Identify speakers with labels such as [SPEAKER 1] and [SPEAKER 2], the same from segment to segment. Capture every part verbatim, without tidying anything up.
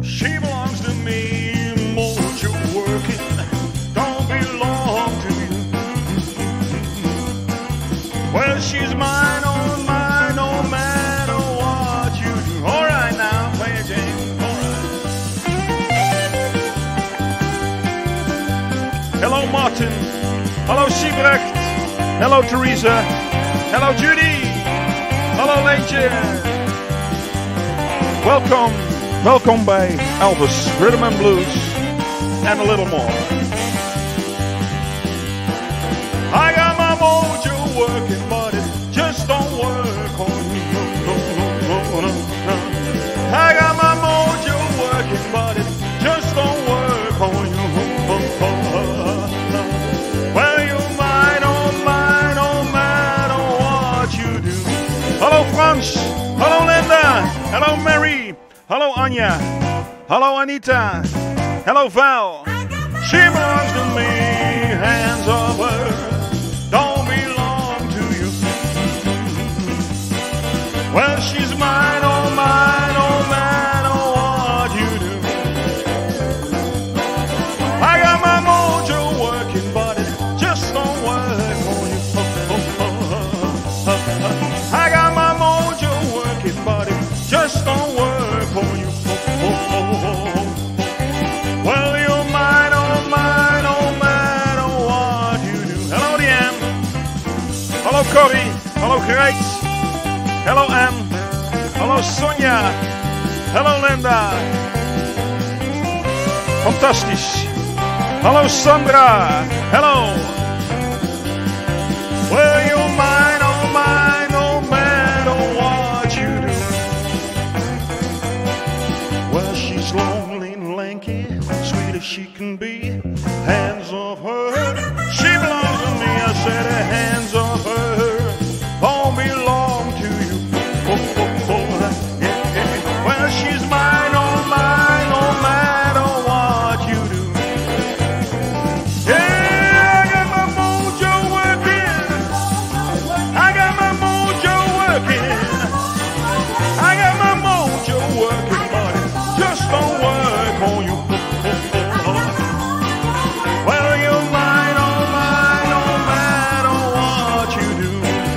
[SPEAKER 1] She belongs to me. Mojo working don't belong to you. Well, she's mine, oh mine, no matter what you do. All right now, play a game. All right. Hello, Martin. Hello, Siebrecht. Hello, Teresa. Hello, Judy. Hello, Leentje. Welcome. Welkom bij Elvis Rhythm and Blues and a little more. I got my mojo working, but it just don't work on you. No, no, no, no, no. I got my mojo working, but it just don't work on you. Well, you're mine, oh mine, no matter what you do. Hello, Frans. Hello, Linda. Hello, Mary. Hello, Anya. Hello, Anita. Hello, Val. She belongs to me. Hands of her don't belong to you. Well, she's mine, oh mine, no matter what you do. I got my mojo working, but it just don't work on you. I got my mojo working, but it just don't work on you. Well, you're mine, oh mine, no matter what you do. Hello, Deanne. Hello, Corrie. Hello, Greet. Hello, Anne. Hello, Sonja. Hello, Linda. Fantastisch. Hello, Sandra. Hello. Well, you're mine, oh mine, no matter what you do. Well, she's lonely and lanky, sweet as she can be. Hands off her, she belongs to me. I said, the hands off her don't belong to you. Oh, oh, oh, yeah, yeah. Well, she's mine, oh mine, no matter what you do. Yeah, I got my mojo working. I got my mojo working. I got my mojo working, but it just don't work on you. Well, you're mine, oh mine, no matter what you do.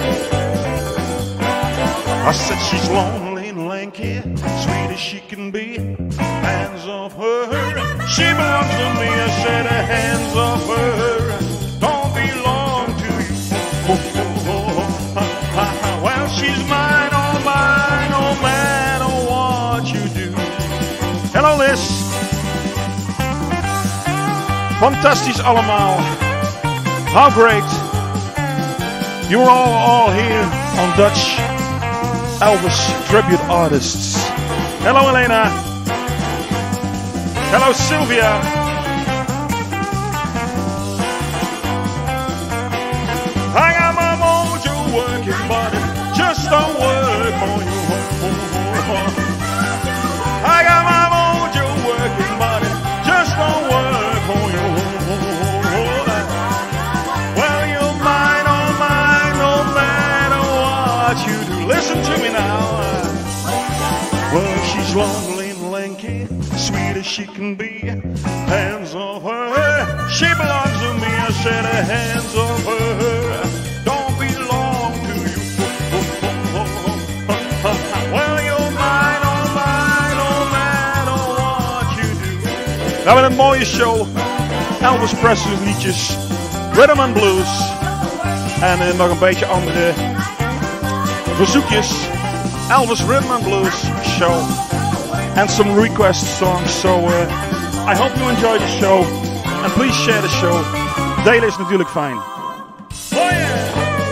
[SPEAKER 1] I said she's lonely and lanky, sweet as she can be. Hands off her, she belongs to me. I said the hands off her don't belong to you. Well, she's mine, oh mine, no matter what you do. Hello, Liz. Fantastisch allemaal. How great. You're all, all here on Dutch Elvis Tribute Artists. Hello, Elena. Hello, Sylvia. I got my mojo working, but it just don't work on you. I got my mojo working, but it just don't work on you. Well, you're mine, oh mine, no matter what you do. Listen to me now. Well, she's lonely and lanky, sweet as she can be. Hands off her, she belongs to me. I said her hands off her don't belong to you. Well, you're mine, oh mine, no matter what you do. We hebben een mooie show. Elvis Presley liedjes, Rhythm and Blues en uh, nog een beetje andere verzoekjes. Elvis Rhythm and Blues show and some request songs. So uh, I hope you enjoy the show and please share the show. Delen is natuurlijk fijn. Oh yeah!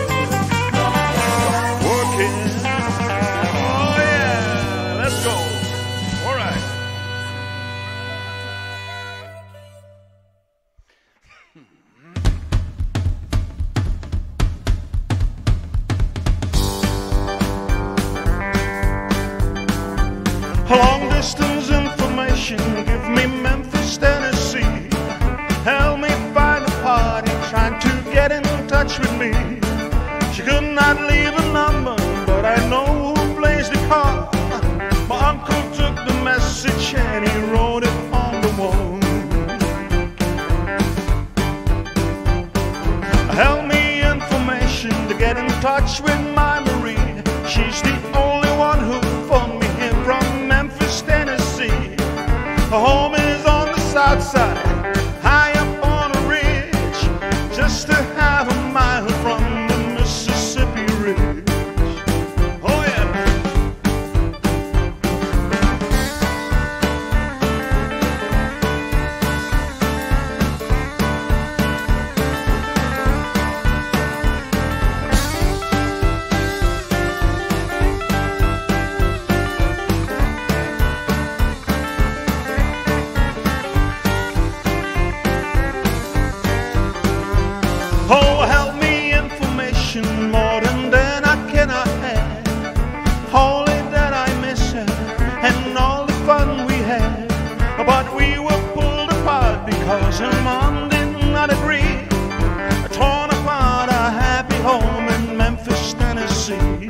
[SPEAKER 1] Working. Oh yeah! Let's go. All right. Long distance information, give me Memphis, Tennessee. Help me find a party, trying to get touch with my Marie. She's the only one who phoned me here from Memphis, Tennessee. Her home is on the south side, high up on a ridge, just a half a mile from the Mississippi Ridge. Oh yeah. Oh, help me, information more than then I cannot have. Only that I miss her and all the fun we had. But we were pulled apart because her mom did not agree. Torn apart our happy home in Memphis, Tennessee.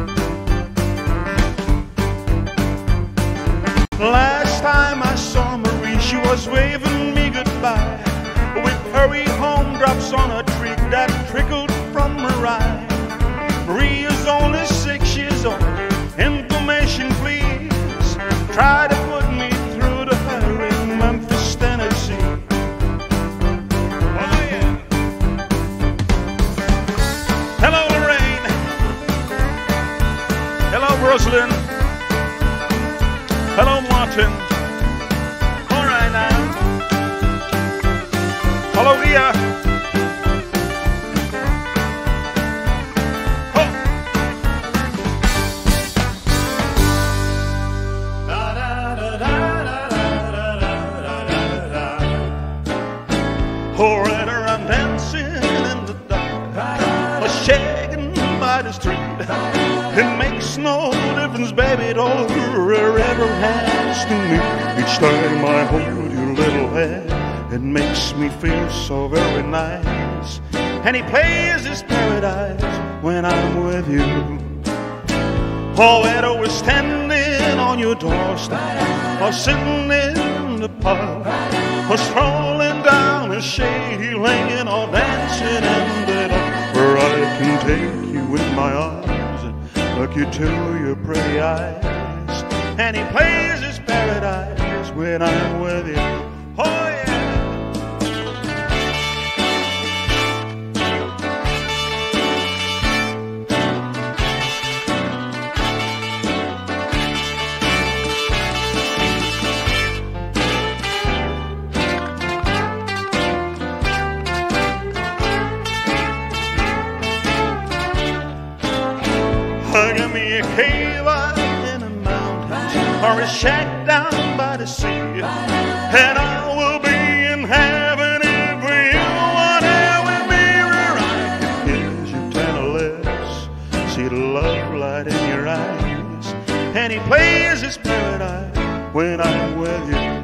[SPEAKER 1] Last time I saw Marie, she was waving me goodbye with hurry home drops on a tree that trickled from her eye. Marie is only six years old. Information, please. Try to put me through to her in Memphis, Tennessee. Oh yeah. Hello, Lorraine. Hello, Rosalind. Hello, Martin. All right now. Hello, Ria. Oh, right around dancing in the dark, or shaking by the street. It makes no difference, baby, it all ever has to me. Each time I hold your little hand, it makes me feel so very nice. Any place is paradise when I'm with you. Oh, whether we're standing on your doorstep, or sitting in the park, or strolling down a shady lane, or dancing in the dark, where I can take you in my arms and look into your pretty eyes. Any place is paradise when I'm with you. Oh yeah. Give me a cave up in the mountains, or a shack down by the sea, and I will be in heaven if you are there with me, where I can kiss your tender lips, see the love light in your eyes. Any place is paradise when I'm with you.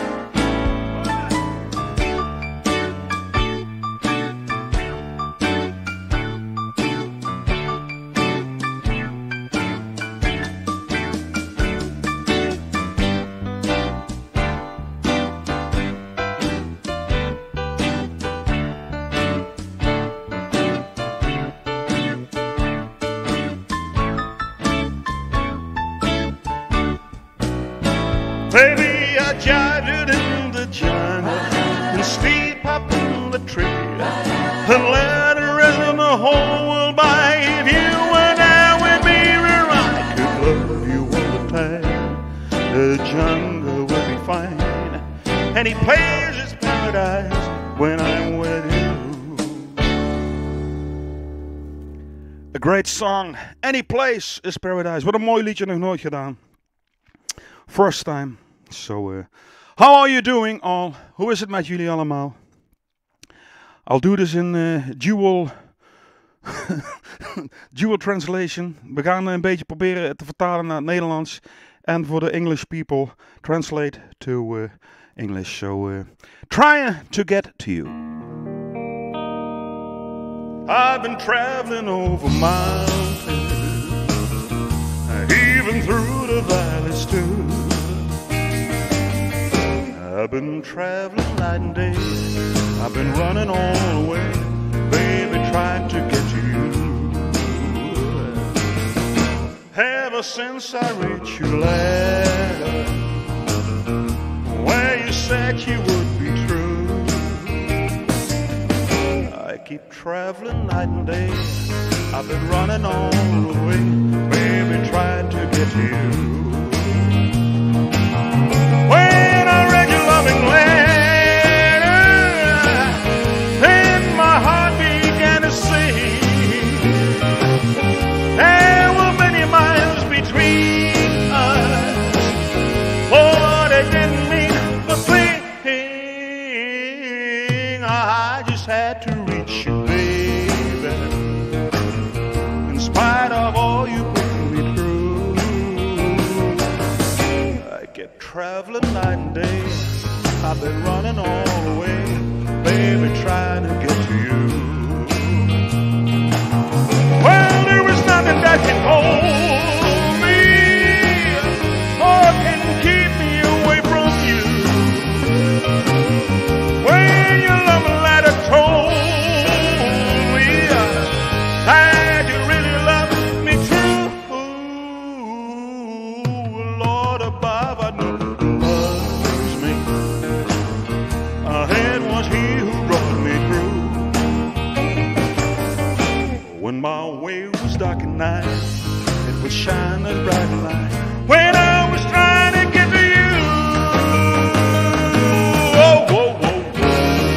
[SPEAKER 1] Baby, I jived in the jungle and speed pop in the tree, and let the rest of the whole world by. If you were there with me, where I could love you all the time, the jungle would be fine. Any place is paradise when I'm with you. A great song. Any place is paradise. Wat een mooi liedje, nog nooit gedaan. First time. So, uh, how are you doing all? Hoe is het met jullie allemaal? I'll do this in uh, dual, dual translation. We gaan een beetje proberen te vertalen naar het Nederlands. And for the English people, translate to uh, English. So, uh, trying to get to you. I've been traveling over mountains, even through the valleys too. I've been traveling night and day, I've been running all the way, baby, trying to get to you. ever since I read your letter, where you said you would be true, I keep traveling night and day. I've been running all the way, baby, trying to get to you. When I read your loving letter, then my heart began to sing. There were many miles between us, but it didn't mean a thing. I just had to reach you, baby, in spite of all you put me through. I kept traveling night and day. I've been running all the way, baby, trying to get to you. Well, there was nothing that can hold me or can keep me away from you. When your love letter told me that you really loved me true, Lord above, I know who loves me. Ahead was He who brought me through. When my way was dark at night, it would shine a bright light when I was trying to get to you. Oh, whoa, whoa, whoa.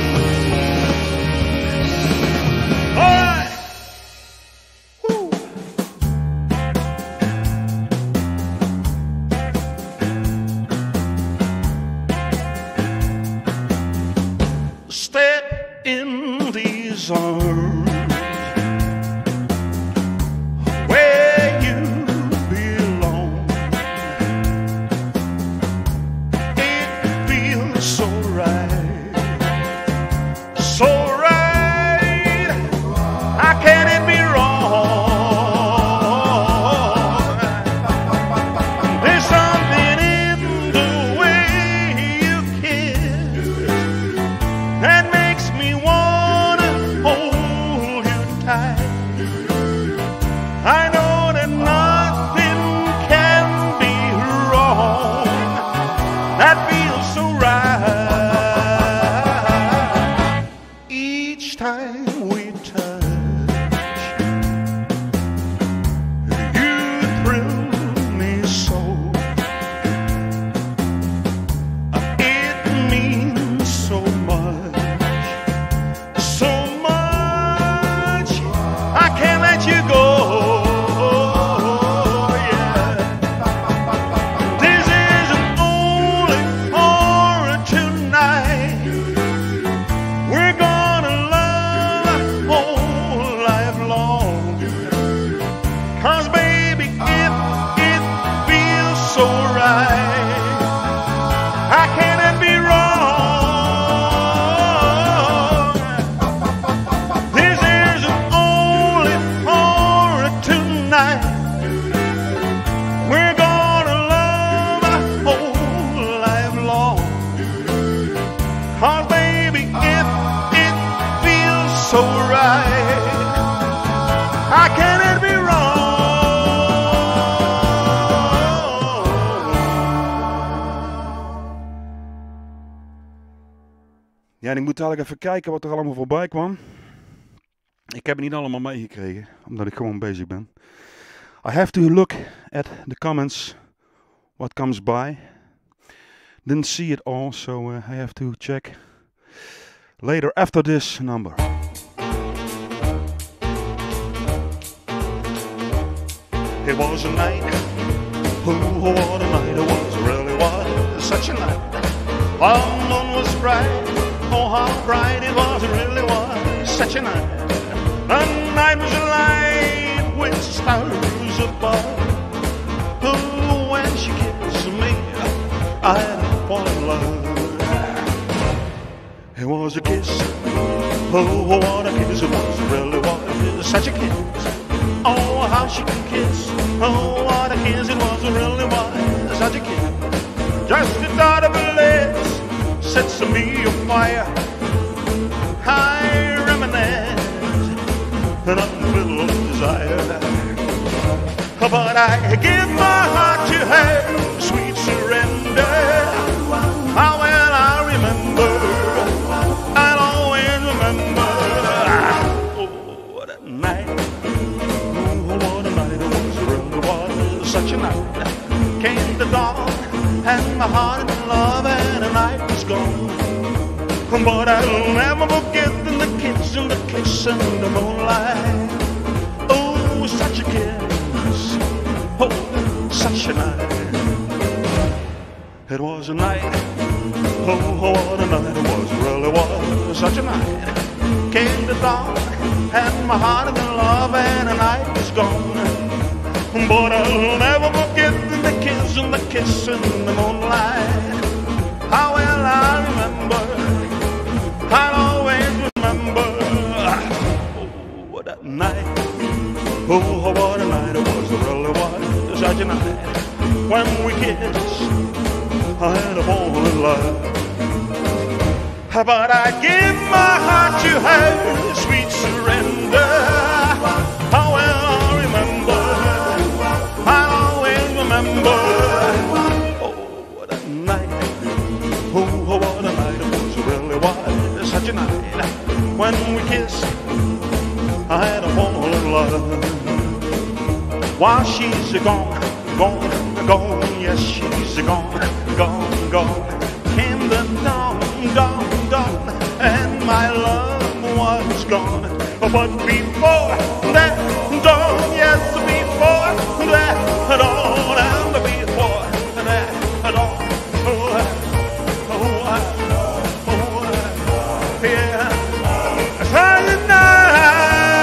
[SPEAKER 1] All right. Woo. Step in these arms where you belong. It feels so right, so right. How can it be wrong? There's something in the way you kiss that makes me wanna hold you tight. I know that nothing can be wrong. That feels so right. Each time we touch, you thrill me so. It means so much, so much. I can't let you go. Yeah. This isn't only for tonight. We're gonna love our whole life long. 'Cause baby, it, it feels so right. How can it be wrong? This isn't only for tonight. We're gonna love our whole life long. 'Cause baby, it, it feels so right. How can it be wrong? Ja, en ik moet eigenlijk even kijken wat er allemaal voorbij kwam. Ik heb het niet allemaal meegekregen, omdat ik gewoon bezig ben. I have to look at the comments, what comes by. Didn't see it all, so uh, I have to check later after this number. It was a night, oh, what a night it was, really was such a night. The moon was bright, oh how bright it was, it really was such a night. The night was alight with stars above. Oh, when she kissed me, I fall in love. It was a kiss, oh what a kiss it was, it really was such a kiss. Oh how she can kiss, oh what a kiss it was, it really was such a kiss. Just the thought of her lips sets me afire. I reminisce an unfilled desire. but I give my heart to her, sweet surrender. How well I remember, I'll always remember. Oh, what a night, oh, what a night it was, it really was such a night. Came the dawn, and my heart in love, and the night was gone. But I'll never forget the kiss and the kiss and the moonlight. Oh, such a kiss, oh, such a night. It was a night, oh, what a night it was, really was such a night. Came the dawn, and my heart in love, and the night was gone. But I'll never forget the kiss and the kiss and the moonlight. How well I remember, I'll always remember. Oh, what a night, oh, what a night it was, it really was such a night. When we kissed, I had a fall in love. But I give my heart to her, sweet surrender. How well I remember, I'll always remember. Oh, what a night, oh, what a night it was, it really was such a night. When we kissed, I had a fall in love. While she's gone, gone, gone, yes, she's gone, gone, gone. Came the dawn, dawn, dawn, and my love was gone. But before that dawn, yes, before that dawn, and before that dawn, oh, oh, oh, yeah, silent night.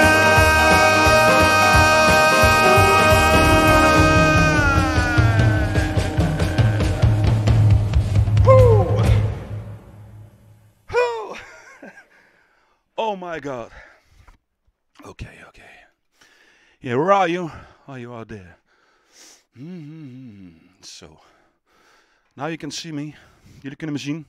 [SPEAKER 1] Oh my God. Okay, okay. Yeah, where are you? Are you out there? Mm-hmm. So, now you can see me. Jullie kunnen me zien.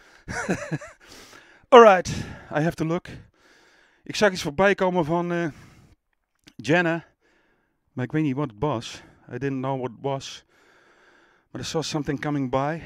[SPEAKER 1] Alright, I have to look. Ik zag iets voorbij komen van uh, Jenna. Maar ik weet niet wat het was. I didn't know what it was. But I saw something coming by.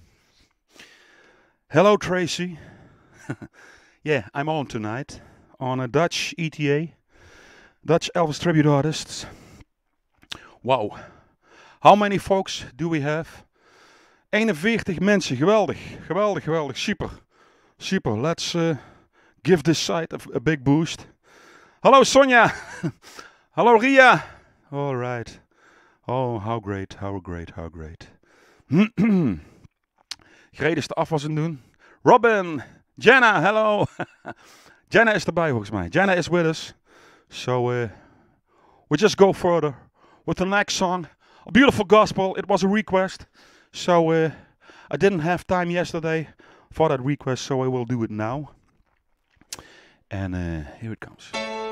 [SPEAKER 1] Hello, Tracy. Yeah, I'm on tonight on a Dutch E T A, Dutch Elvis Tribute Artists. Wow, how many folks do we have? eenenveertig mensen, geweldig, geweldig, geweldig, super, super. Let's uh, give this site a, a big boost. Hallo Sonja, hallo Ria. All right. Oh, how great, how great, how great. Gred is de afwas aan het doen. Robin. Jenna, hello. Jenna is erbij volgens mij. Jenna is with us. So uh, we just go further with the next song. A beautiful gospel. It was a request. So uh, I didn't have time yesterday for that request, so I will do it now. And uh, here it comes.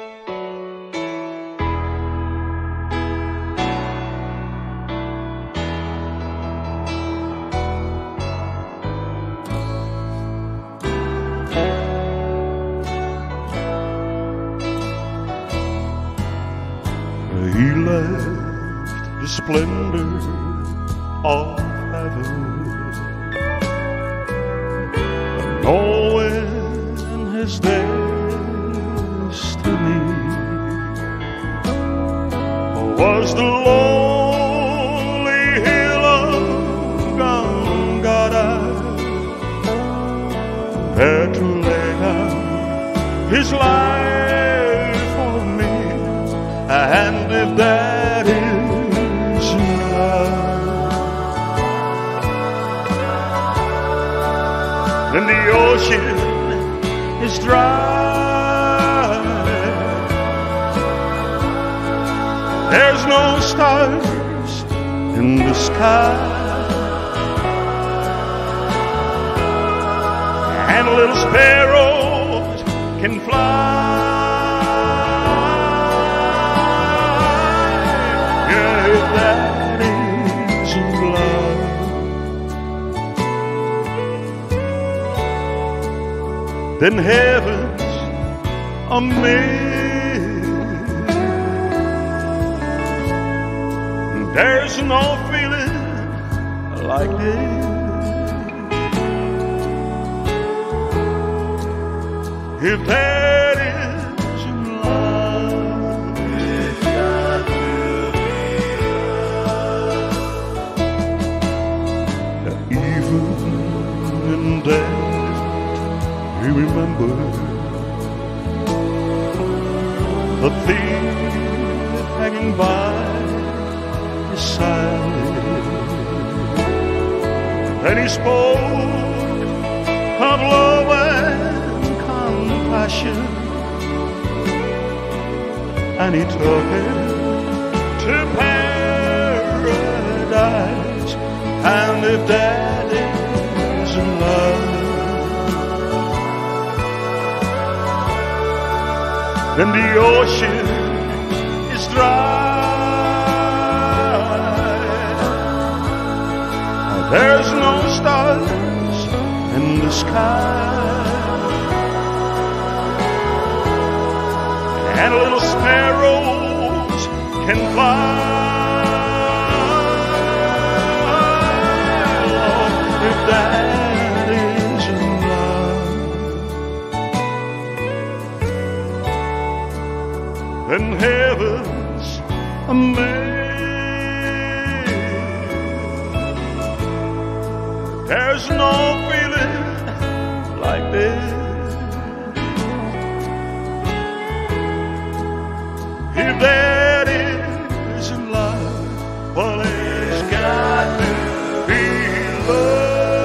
[SPEAKER 1] He left the splendor of heaven, knowing his destiny was the lonely hill of Golgotha, there to lay down his life for me. And if that is love, then the ocean is dry. There's no stars in the sky, and little sparrows can fly. That is love. Then heaven's a mist, There's no feeling like this. If that isn't love, it's got to be love. Even in death, you remember the thief hanging by his side. Then he spoke of love and compassion, and he took him to paradise. And if that isn't love, then the ocean is dry. There's no stars in the sky, and little sparrows can fly. Oh, if that isn't love, then heaven's a maze. There's no feeling like this. If that isn't love, well, it's got to be love.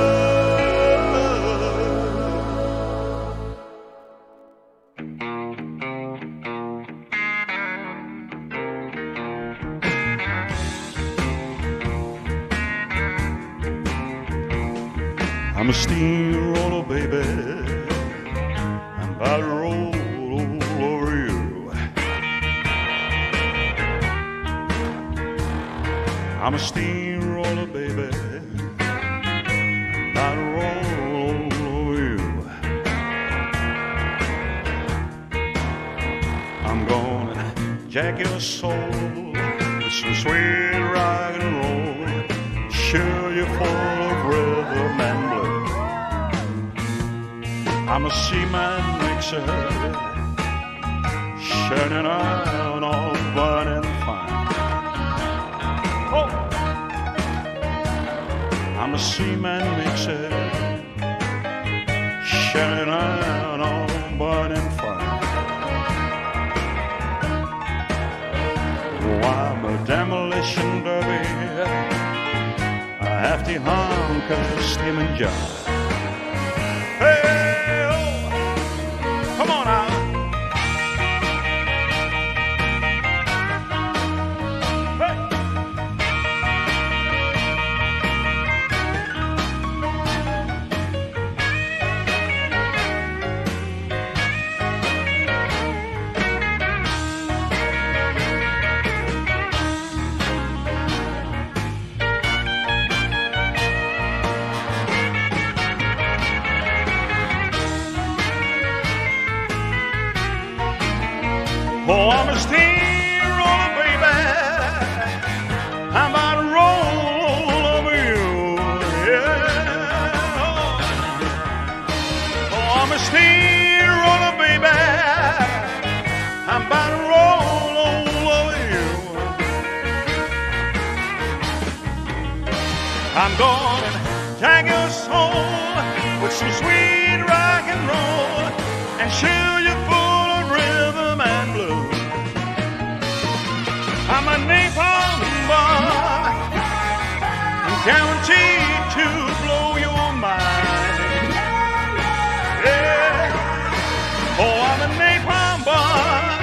[SPEAKER 1] I'm a steamroller, baby. I'm about to roll over you. I'm a steamroller, baby. I'm about to roll over you. I'm gonna jack your soul with some sweet rock and roll. Sure, you're full of rhythm and blues. I'm a seaman mixer, shining out all burning fine. Oh, I'm a seaman mixer, shining out all burning fine. Oh, I'm a demolition derby, a hefty hunk of steaming jar. Hey, oh, come on out. Hey. Oh, I'm a steamroller, baby. I'm about to roll over you, yeah. Oh, I'm a steamroller, baby. I'm about to roll over you. I'm gonna tag your soul with some sweet rock and roll and chill you full of rhythm and blues. I'm a napalm bomb, I'm guaranteed to blow your mind. Yeah. Oh, I'm a napalm bomb,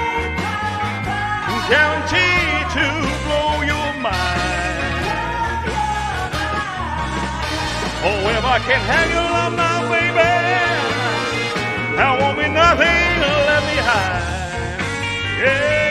[SPEAKER 1] I'm guaranteed to blow your mind. Oh, if I can have your love now, baby, there won't be nothing left behind. Yeah.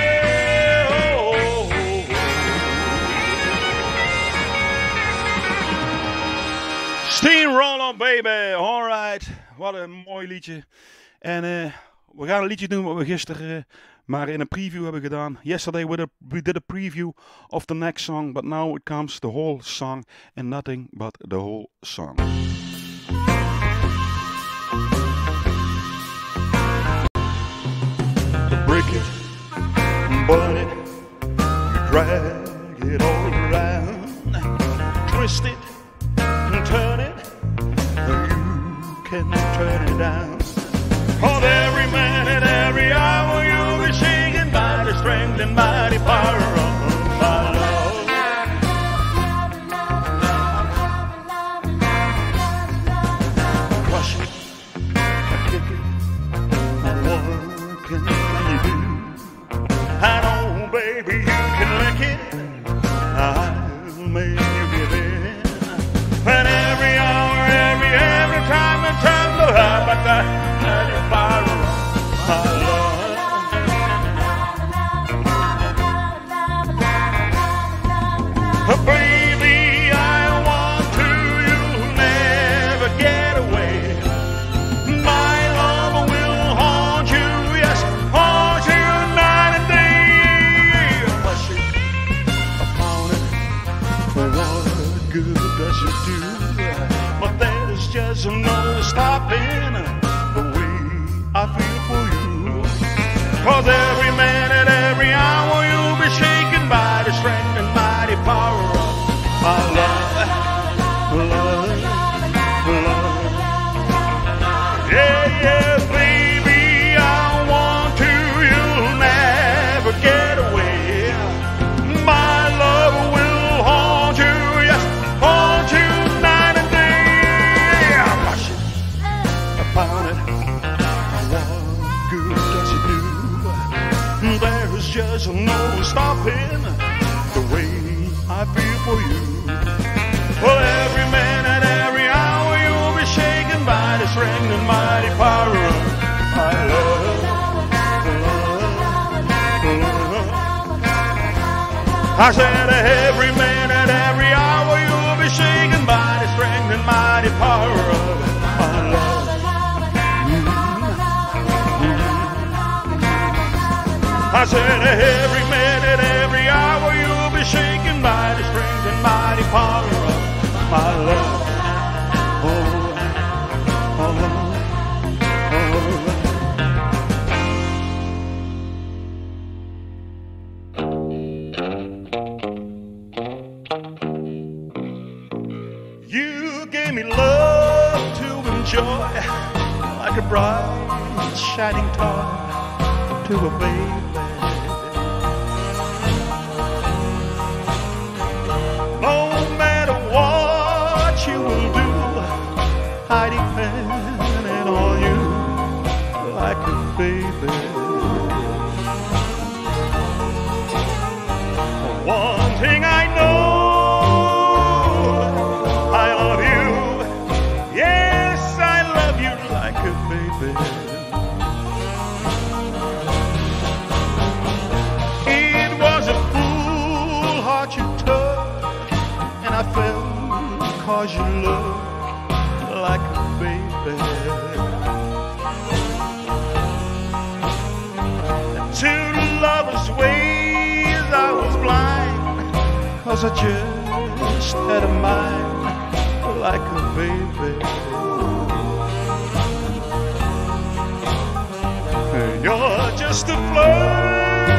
[SPEAKER 1] Steamroller, baby. Alright. Wat een mooi liedje. En uh, We gaan een liedje doen wat we gisteren uh, maar in een preview hebben gedaan. Yesterday we did, a, we did a preview of the next song, but now it comes the whole song and nothing but the whole song. Break it, burn it, you drag it all around, twist it and turn it, you can turn it down. For every minute, every hour you'll be shaken by the strength and mighty power of my love. Crush it, kick it, what can you do? I know, baby, you can lick it, I'll make you give in. And every hour, every, every time, and time, look how about that. Baby, I want to, you'll never get away. My love will haunt you, yes, haunt you night and day. Hush it, upon it, what good does it do? But there's just no stopping the way I feel for you. Cause every minute, every hour you'll be shaken by the strength and mighty power of my love, love, love. Yeah, yeah, baby, I want to, you'll never get away. My love will haunt you, yes, haunt you night and day. Rush it, upon it, what good does it do? There's just no stopping the way I feel for you. For every minute, every hour you'll be shaken by the strength and mighty power of my love, love, love. I said every minute, every hour you'll be shaken by the strength and mighty power of my love. I said every minute, every hour you'll be shaken by the strength and mighty power of my love. Oh, oh, oh. You gave me love to enjoy, like a bright shining toy to a baby. I depend on you like a baby. One thing I know, I love you. Yes, I love you like a baby. It was a fool heart you took, and I fell cause you looked like a baby. And to the lover's ways I was blind, cause I just had a mind like a baby. You're just a flirt,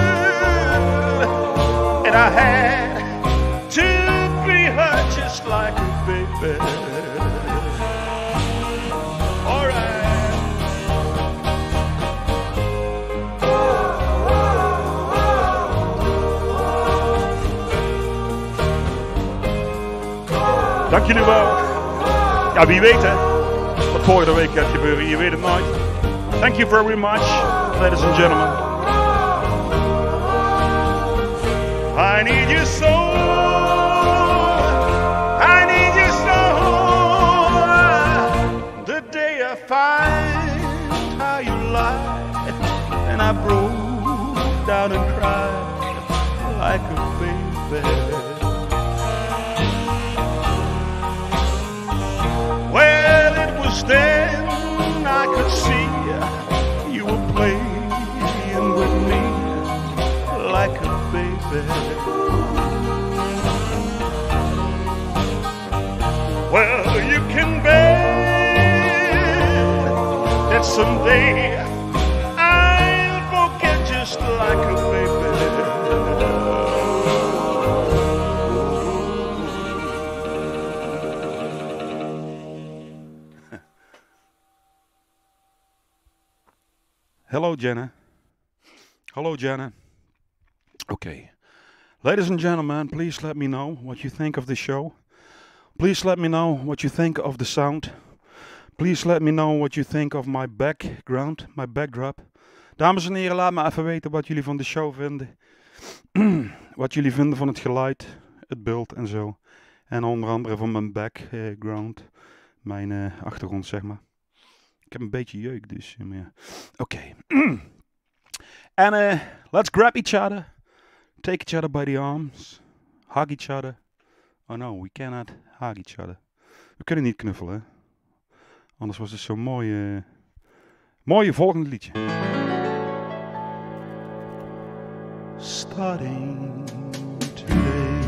[SPEAKER 1] and I had to be hurt just like a baby. Dank jullie wel. Ja, wie weet hè, wat volgende week gaat gebeuren, je weet het nooit. Thank you very much, ladies and gentlemen. I need you so, I need you so. The day I find how you lie, and I broke down and cried like a baby. Well, it was then I could see you were playing with me like a baby. Well, you can bet that someday I'll forget just like a baby. Hello, Jenna. Hello, Jenna. Okay. Ladies and gentlemen, please let me know what you think of the show. Please let me know what you think of the sound. Please let me know what you think of my background, my backdrop. Dames en heren, laat me even weten wat jullie van de show vinden. Wat jullie vinden van het geluid, het beeld en zo. En onder andere van mijn background, mijn uh, achtergrond, zeg maar. Ik heb een beetje jeuk, dus... Uh, Oké. Okay. En uh, let's grab each other. Take each other by the arms. Hug each other. Oh no, we cannot hug each other. We kunnen niet knuffelen, hè? Anders was het zo'n mooie... Mooie volgende liedje. Starting today,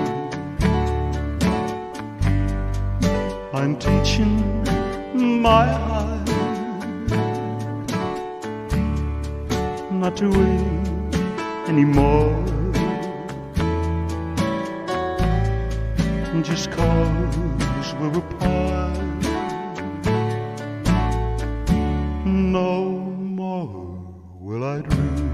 [SPEAKER 1] I'm teaching my heart not to wait anymore, just cause we're apart. No more will I dream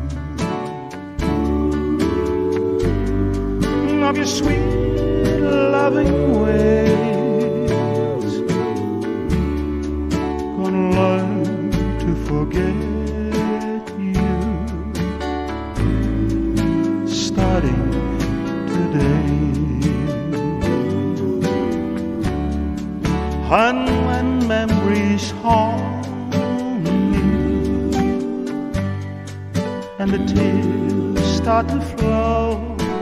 [SPEAKER 1] of your sweet loving ways. Gonna learn to forget you starting today. And when memories haunt me and the tears start to flow,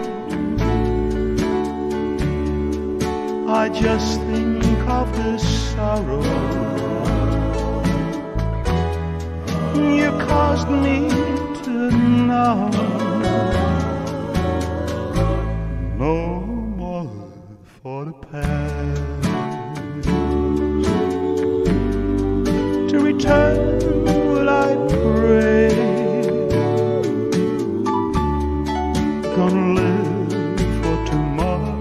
[SPEAKER 1] I just think of the sorrow you caused me to know. No more for the past to return will I pray. Gonna live for tomorrow,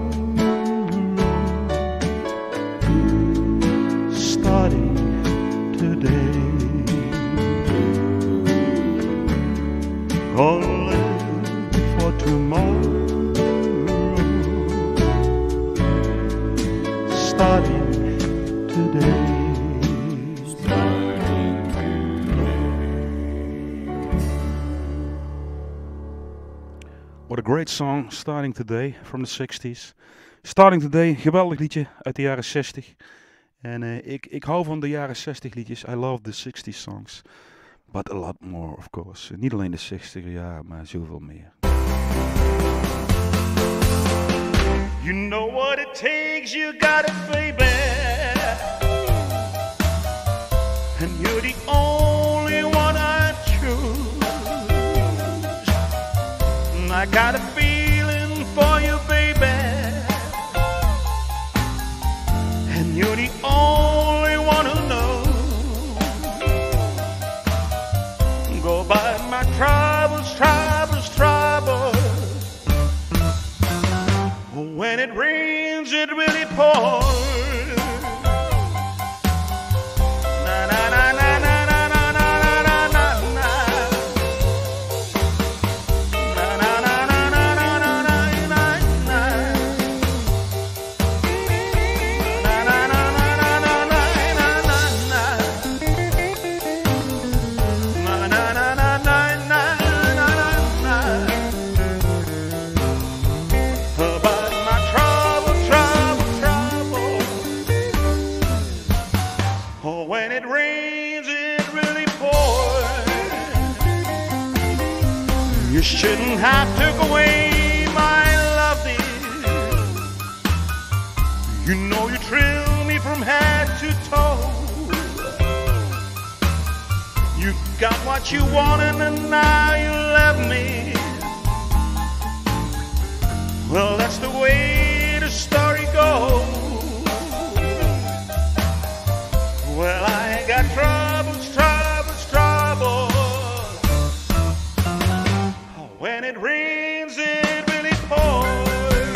[SPEAKER 1] starting today. Gonna live for tomorrow, starting today. What a great song, Starting Today, from the sixties. Starting Today, geweldig liedje uit de jaren zestig. En uh, ik, ik hou van de jaren zestig liedjes. I love the sixties songs. But a lot more, of course. Niet alleen de zestig jaar, maar zoveel meer. You know what it takes, you got it, baby. And you're the only one I choose. I got a feeling for you, baby, and you're the only one who knows. Go by my troubles, troubles, troubles. When it rains, it really pours. Na na na na na. You shouldn't have took away my love, dear. You know you thrill me from head to toe. You got what you wanted and now you love me. Well, that's the way the story goes. Well, I ain't got troubles, troubles, troubles. When it rains, it really pours.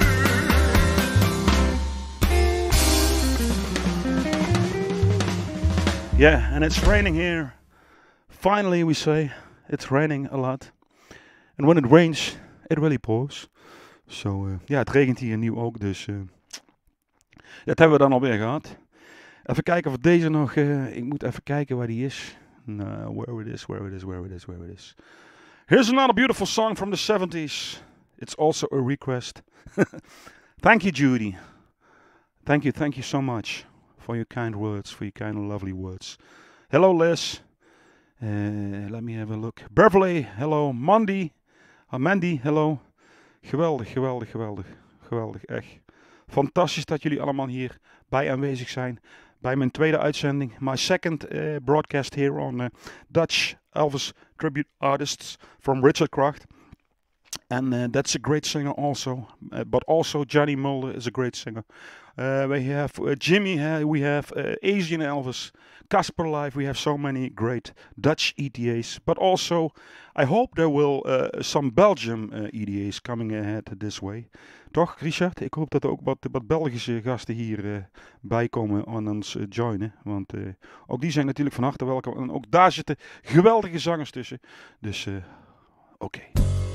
[SPEAKER 1] Yeah, and it's raining here. Finally, we say it's raining a lot. And when it rains, it really pours. So, uh, ja, het regent hier nu ook, dus uh, dat hebben we dan alweer gehad. Even kijken of deze nog, uh, ik moet even kijken waar die is. No, where it is, where it is, where it is, where it is. Here's another beautiful song from the seventies. It's also a request. Thank you, Judy. Thank you, thank you so much for your kind words, for your kind and lovely words. Hello, Liz. Uh, let me have a look. Beverly, hello. Mandy, uh, Mandy, hello. Geweldig, geweldig, geweldig, geweldig, echt. Fantastisch dat jullie allemaal hier bij aanwezig zijn. Bij mijn tweede uitzending. My second uh, broadcast here on uh, Dutch Elvis Tribute Artists from Richard Kracht. And uh, that's a great singer also. Uh, but also Johnny Mulder is a great singer. Uh, we have uh, Jimmy, uh, we have uh, Asian Elvis, Casper Live. We have so many great Dutch E D As. But also, I hope there will uh, some Belgium uh, E D As coming ahead this way. Toch, Richard? Ik hoop dat er ook wat, wat Belgische gasten hier uh, bij komen aan ons uh, joinen. Want uh, ook die zijn natuurlijk van harte welkom. En ook daar zitten geweldige zangers tussen. Dus, uh, oké. Okay.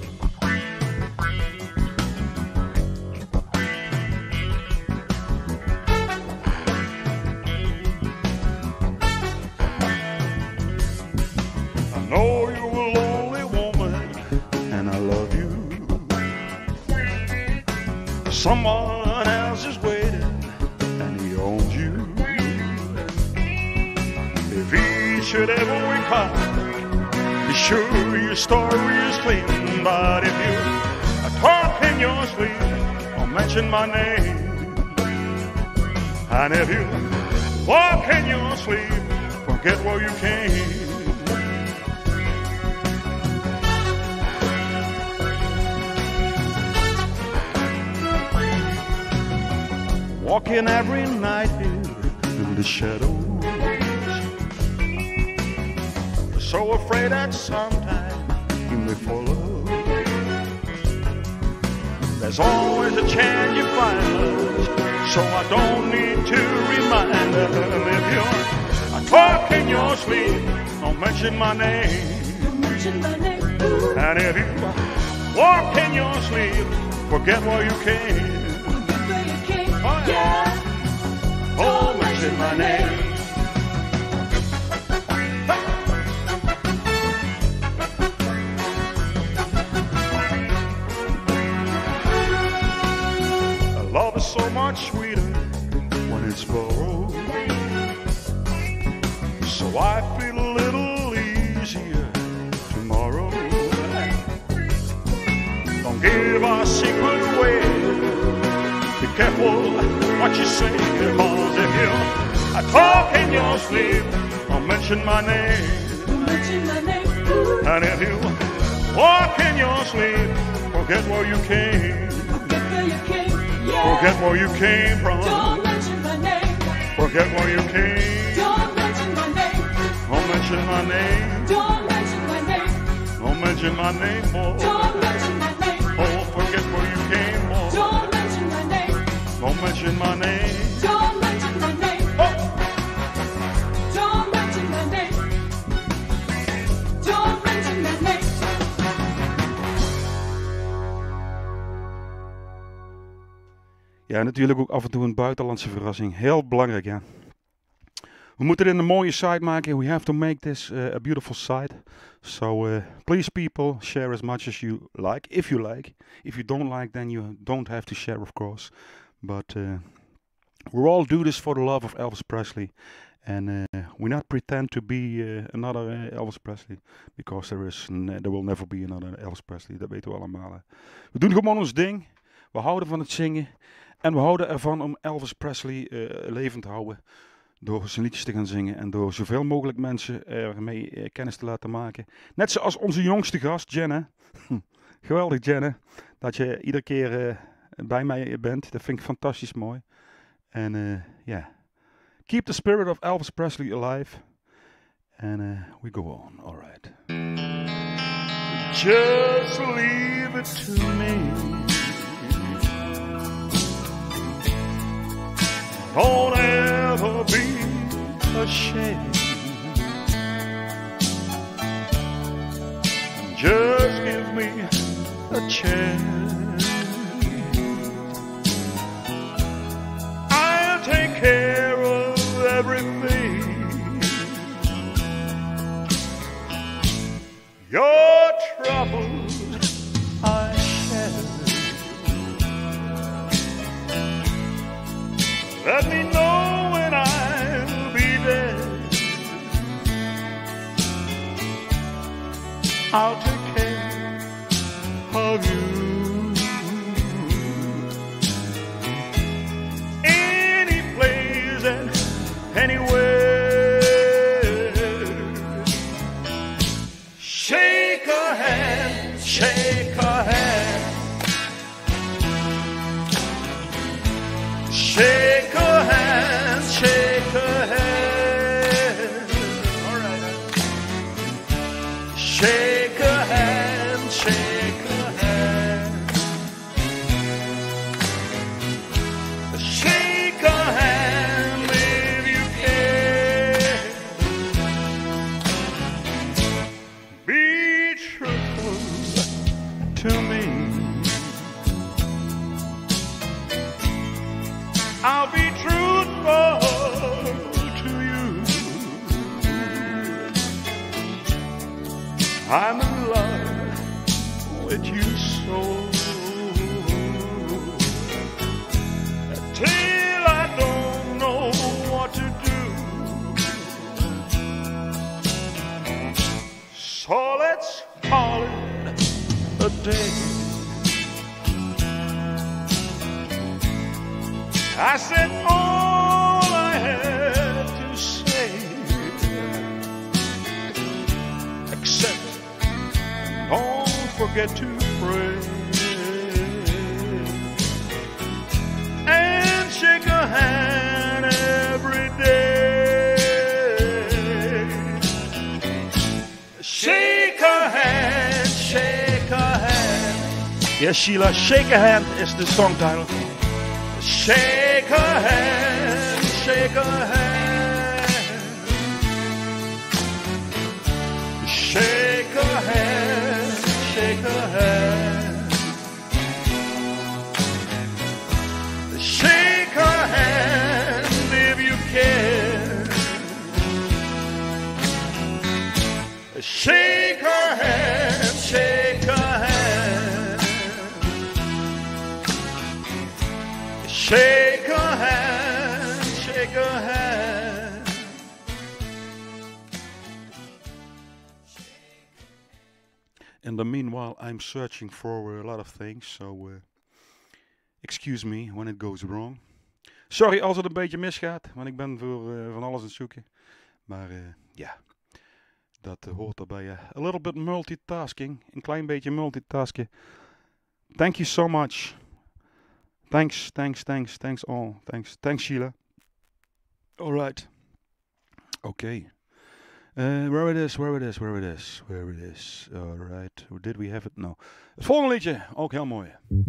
[SPEAKER 2] Know you're a lonely woman, and I love you. Someone else is waiting, and he owns you. If he should ever wake up, be sure your story is clean. But if you talk in your sleep, or mention my name, and if you walk in your sleep, forget where you came. Walking every night here in the shadows, so afraid that sometime you may follow. There's always a chance you find love, so I don't need to remind them. If you talk in your sleep, don't mention my name. And if you walk in your sleep, forget where you came. Oh, yeah. Oh, mention my name. Love is so much sweeter when it's borrowed, so I feel a little easier tomorrow. Don't give our secret away. Be careful what you say, because if you I talk in your sleep, I'll mention my name. And if you walk in your sleep, forget where you came. Forget where you came from.
[SPEAKER 3] Don't mention my name.
[SPEAKER 2] Forget where you came.
[SPEAKER 3] Don't mention my name.
[SPEAKER 2] Don't mention my name.
[SPEAKER 3] Don't mention my name.
[SPEAKER 2] Don't mention my name, boy.
[SPEAKER 3] Don't mention my name.
[SPEAKER 2] Oh, forget where you came, boy.
[SPEAKER 3] Don't mention my name.
[SPEAKER 2] Don't mention my name.
[SPEAKER 3] Don't mention my name.
[SPEAKER 2] Oh.
[SPEAKER 3] Don't mention my name. Don't mention my name.
[SPEAKER 1] Ja, natuurlijk ook af en toe een buitenlandse verrassing. Heel belangrijk, ja. We moeten er een mooie site maken. We have to make this uh, a beautiful site. So uh, please people, share as much as you like, if you like. If you don't like, then you don't have to share, of course. But uh, we all do this for the love of Elvis Presley. And uh, we not pretend to be uh, another uh, Elvis Presley. Because there is, n- there will never be another Elvis Presley. Dat weten we allemaal. Hè. We doen gewoon ons ding. We houden van het zingen. En we houden ervan om Elvis Presley uh, levend te houden. door zijn liedjes te gaan zingen en door zoveel mogelijk mensen ermee uh, kennis te laten maken. Net zoals onze jongste gast, Jenna. Geweldig, Jenna, dat je iedere keer uh, bij mij bent. Dat vind ik fantastisch mooi. En ja, uh, yeah. Keep the spirit of Elvis Presley alive. And uh, we go on, all right.
[SPEAKER 2] Just leave it to me. Don't ever be ashamed. Just give me a chance. I'll take care of everything. Your troubles I share. Let me know when I'll be there. I'll take care of you. Any place and anywhere. Shake a hand, shake a hand. Shake a hand, shake a hand. All right. Shake a hand, shake a hand. Shake a hand if you can. Be truthful to me. I'll be truthful to you. I'm in love with you so. Till I don't know what to do. So let's call it a day. I said all I had to say, except don't forget to pray and shake a hand every day. Shake a hand, shake a hand.
[SPEAKER 1] Yes, Sheila, Shake a Hand is the song title.
[SPEAKER 2] Shake a hand, shake a hand. Shake a hand, shake a hand. Shake a hand if you can. Shake a hand, shake a hand. Shake a hand, shake a hand.
[SPEAKER 1] In the meanwhile, I'm searching for a lot of things, so uh, excuse me when it goes wrong. Sorry als het een beetje misgaat, want ik ben voor uh, van alles aan het zoeken. Maar uh, ja, dat uh, hoort erbij. Uh, a little bit multitasking, een klein beetje multitasken. Thank you so much. Thanks, thanks, thanks, thanks all. Thanks, thanks Sheila. Alright. Okay. Uh, where it is, where it is, where it is, where it is. Alright. Did we have it? No. Het volgende liedje, ook heel mooi.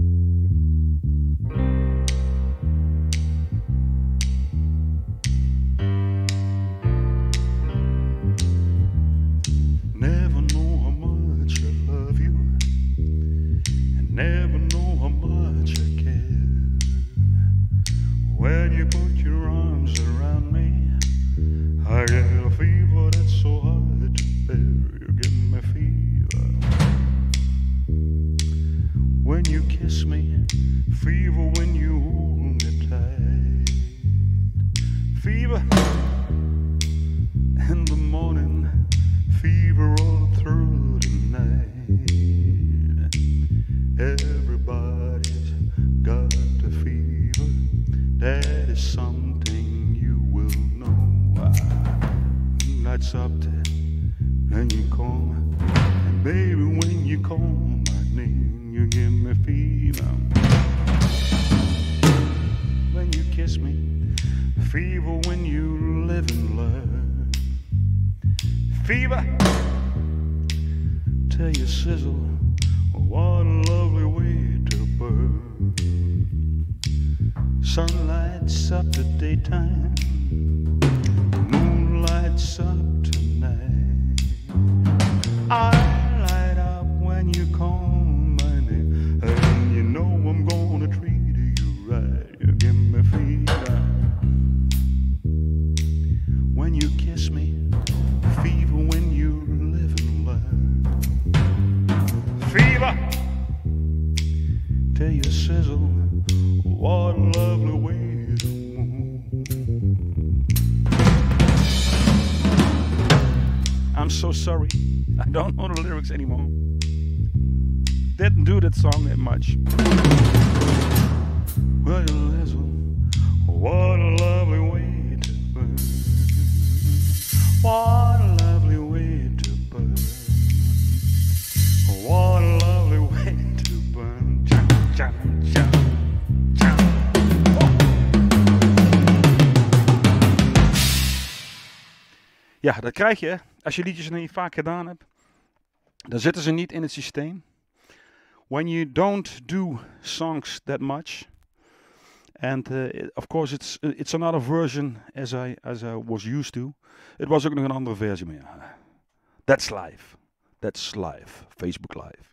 [SPEAKER 2] Never know how much I love you, and never know how much I care. When you put your arms around me, I get a fever that's so hard to bear. You give me fever. When you kiss me, and you call, and baby, when you call my name, you give me fever. When you kiss me, fever when you live and learn. Fever till you sizzle. What a lovely way to burn. Sun lights up the daytime, moon lights up tonight. I light up when you call my name, and you know I'm gonna treat you right. You give me fever when you kiss me, fever when you live and learn. Fever till you sizzle. What a lovely way to move. I'm so sorry, I don't know the lyrics anymore. Didn't do that song that much. Well, you listen, what a lovely way to burn. What a lovely way to burn. What a lovely way to burn. Chop, chop, chop. Ja, dat krijg je als je liedjes nog niet vaak gedaan hebt. Dan zitten ze niet in het systeem. When you don't do songs that much. And uh, of course it's it's another version as I as I was used to. Het was ook nog een andere versie, maar ja. That's live. That's live. Facebook Live.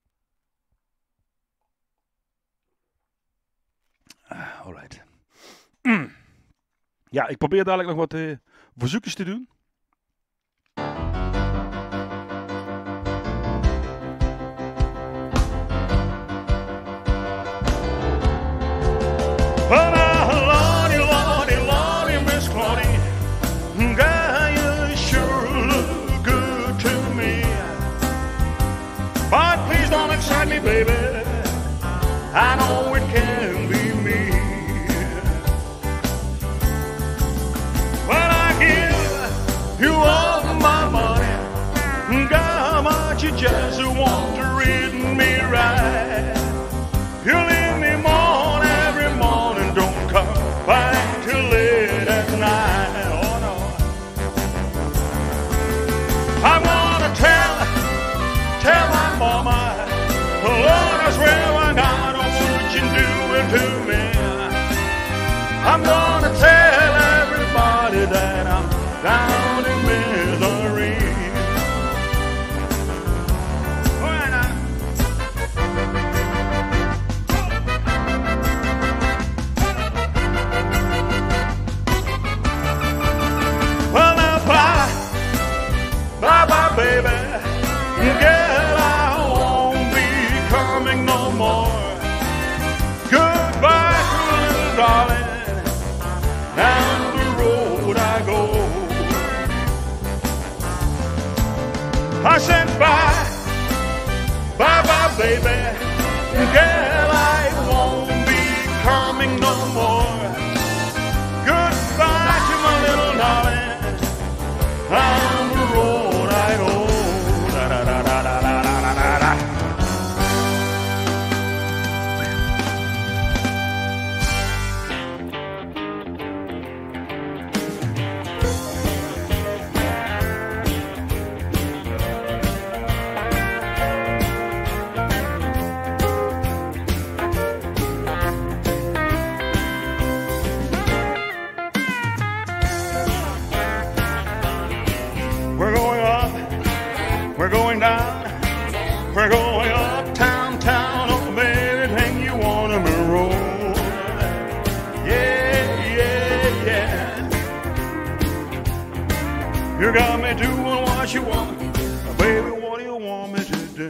[SPEAKER 2] Uh, alright. Mm. Ja, ik probeer dadelijk nog wat uh, verzoekjes te doen. Well, now, Lordy, Lordy, Lordy, Miss Claudie, girl, you sure look good to me. But please don't excite me, baby. I know it can be me. Well, I give you all my money, girl, but you just want to read me right. You leave me more every morning, don't come back till late at night. Oh no, I'm gonna tell, tell my mama, Lord, I swear I got what you doing to me. I'm gonna tell everybody that I'm down in misery. Bye-bye, baby. Girl, I won't be coming no more. Goodbye, little darling. Down the road I go. I said bye, bye-bye, baby. Girl, I won't be coming no more. Goodbye to my little darling. Down the road I go. Da, da, da, da, da, da, da, da, da. We're going up, we're going down, we're going uptown, town, oh baby, anything you want on the road. Yeah, yeah, yeah. You got me doing what you want, baby, what do you want me to do?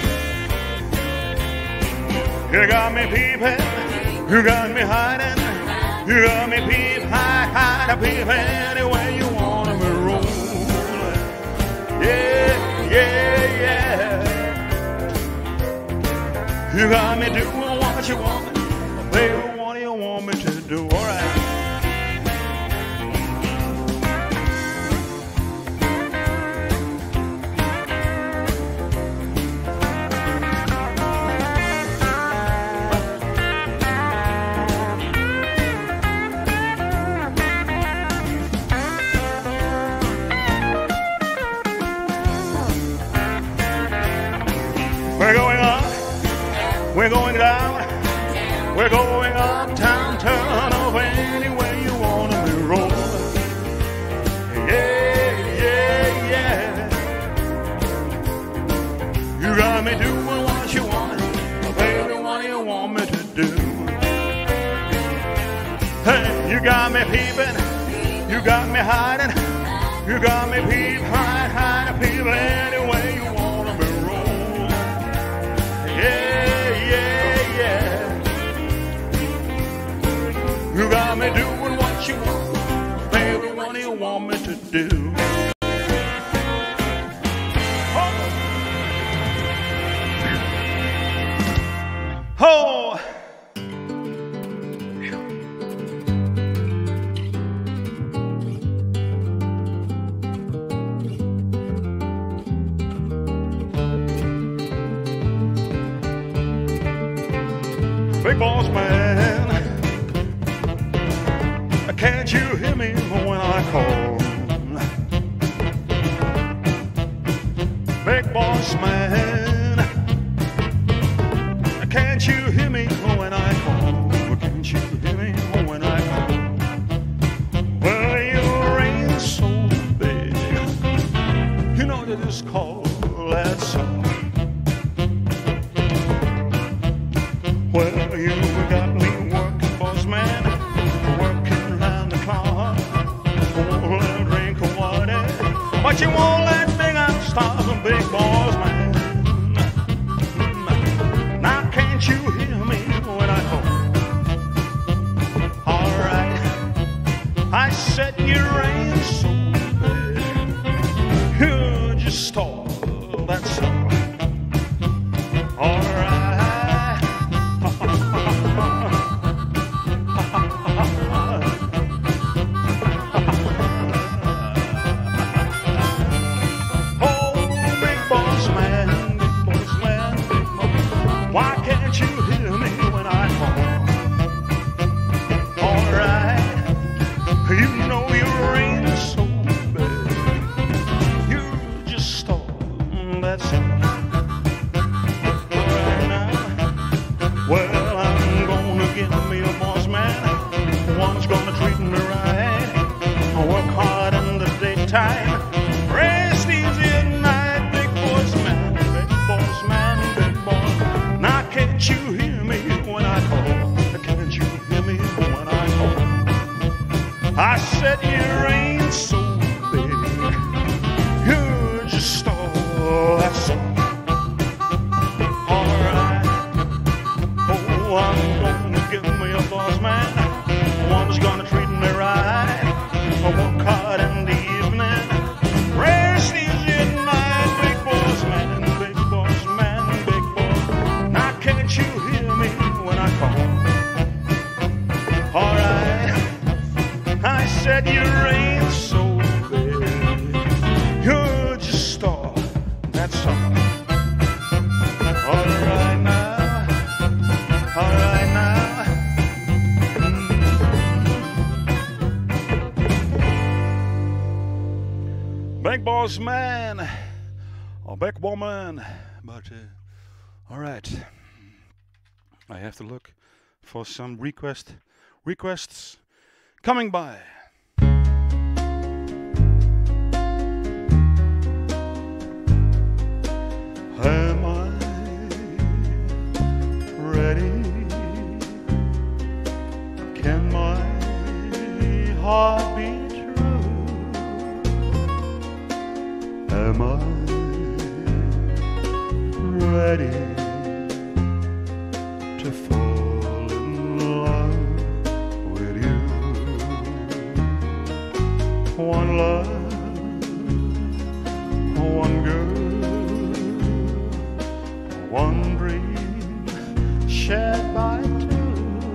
[SPEAKER 2] You got me peeping, you got me hiding, you got me peep, hide, hide, peep anywhere you want on the road. Yeah, yeah, yeah. You got me doing what you want, baby, what do you want me to do? All right. We're going down, we're going uptown, turn off any way you want to be rolling. Yeah, yeah, yeah. You got me doing what you want, baby, what you want me to do. Hey, you got me peeping, you got me hiding, you got me peep, hide, hide, peep, any way you want to be rolling. Yeah, yeah, yeah. You got me doing what you want, baby, what do you want me to do? Oh! Oh. Big boss man, can't you hear me when I call? Big boss man, can't you hear me when I call? Can't you hear me when I call? Well, your rain's so big, you know they just call that song. Well, you got me working, boss man, working round the clock. Won't let drink of water, but you won't let me out stop a big boss man. Now can't you hear me when I call? All right, I said you rain so bad, you just stall that song. All right. Man or back woman, but uh, all right, I have to look for some request requests coming by. Am I ready? Can my heart be? Am I ready to fall in love with you? One love, one girl, one dream shared by two.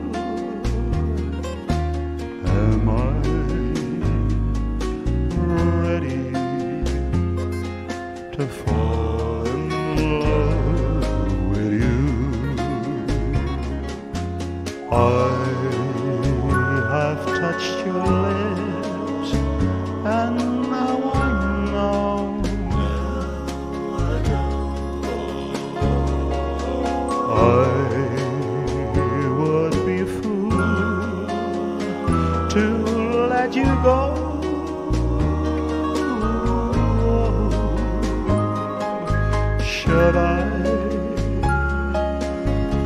[SPEAKER 2] Am I ready to fall in love with you? I have touched your lips, and now I know I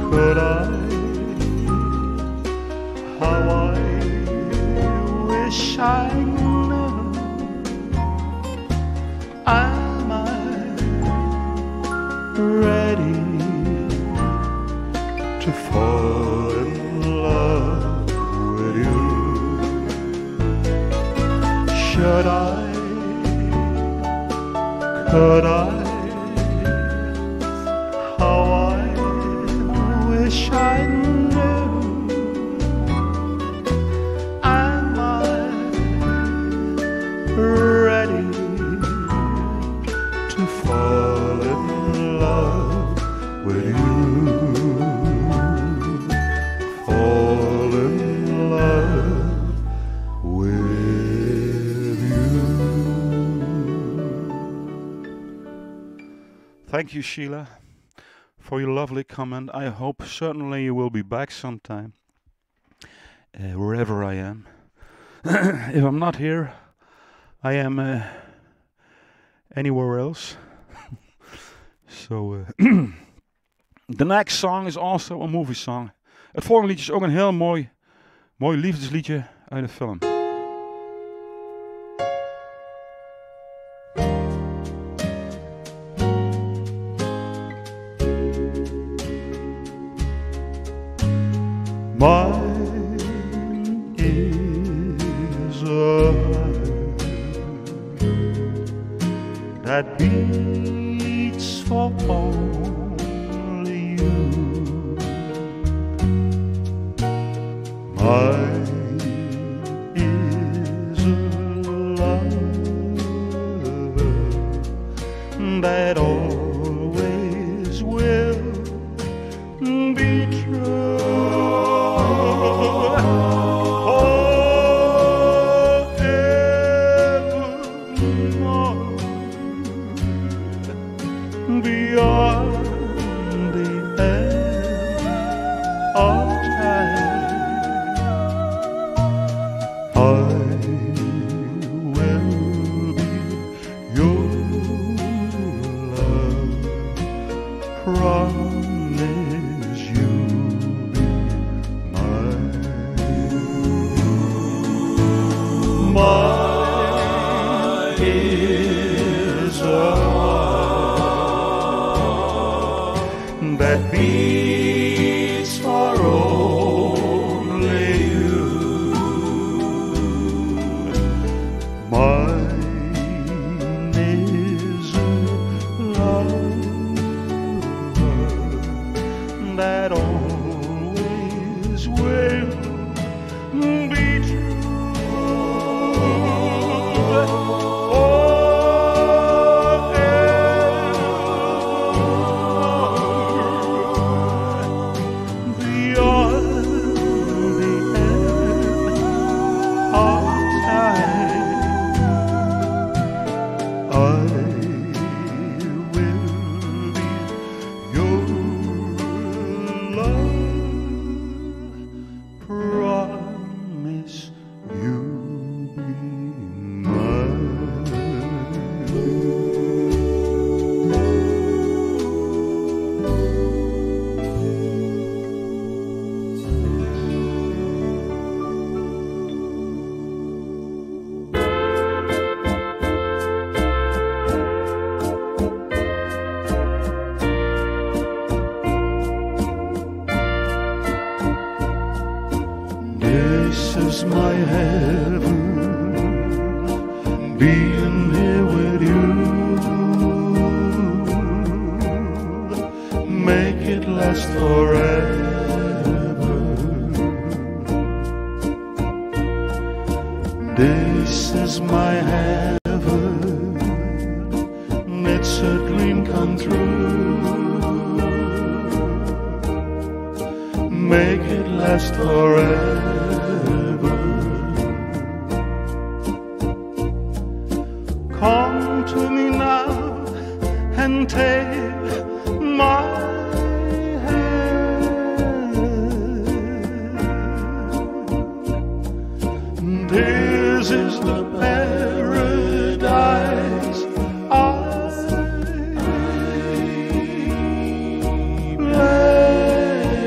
[SPEAKER 2] could I, how I wish I knew. Am I ready to fall in love with you? Should I, could I, how I wish I knew. Am I ready to fall in love with you? Fall in love with you. Thank you, Sheila, for your lovely comment. I hope certainly you will be back sometime, uh, wherever I am. If I'm not here, I am uh, anywhere else. So, uh, the next song is also a movie song. Het volgende liedje is ook een heel mooi, mooi liefdesliedje uit een film. Mine is a heart that beats for only you. Mine is a love that always will be true. Beyond the end of time, I will be your love. Promise you'll be mine. Mine is a that beats for only you. Mine is a love that always will be true. This is my heaven, being here with you. Make it last forever. This is my heaven, it's a dream come true. Make it last forever. Come to me now and take my hand. This is the paradise I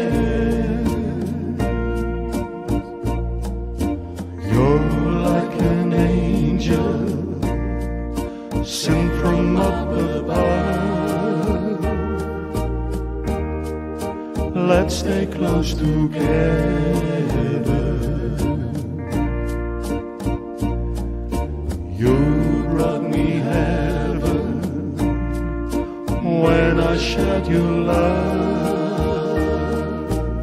[SPEAKER 2] up above. Let's stay close together. You brought me heaven when I shared your love.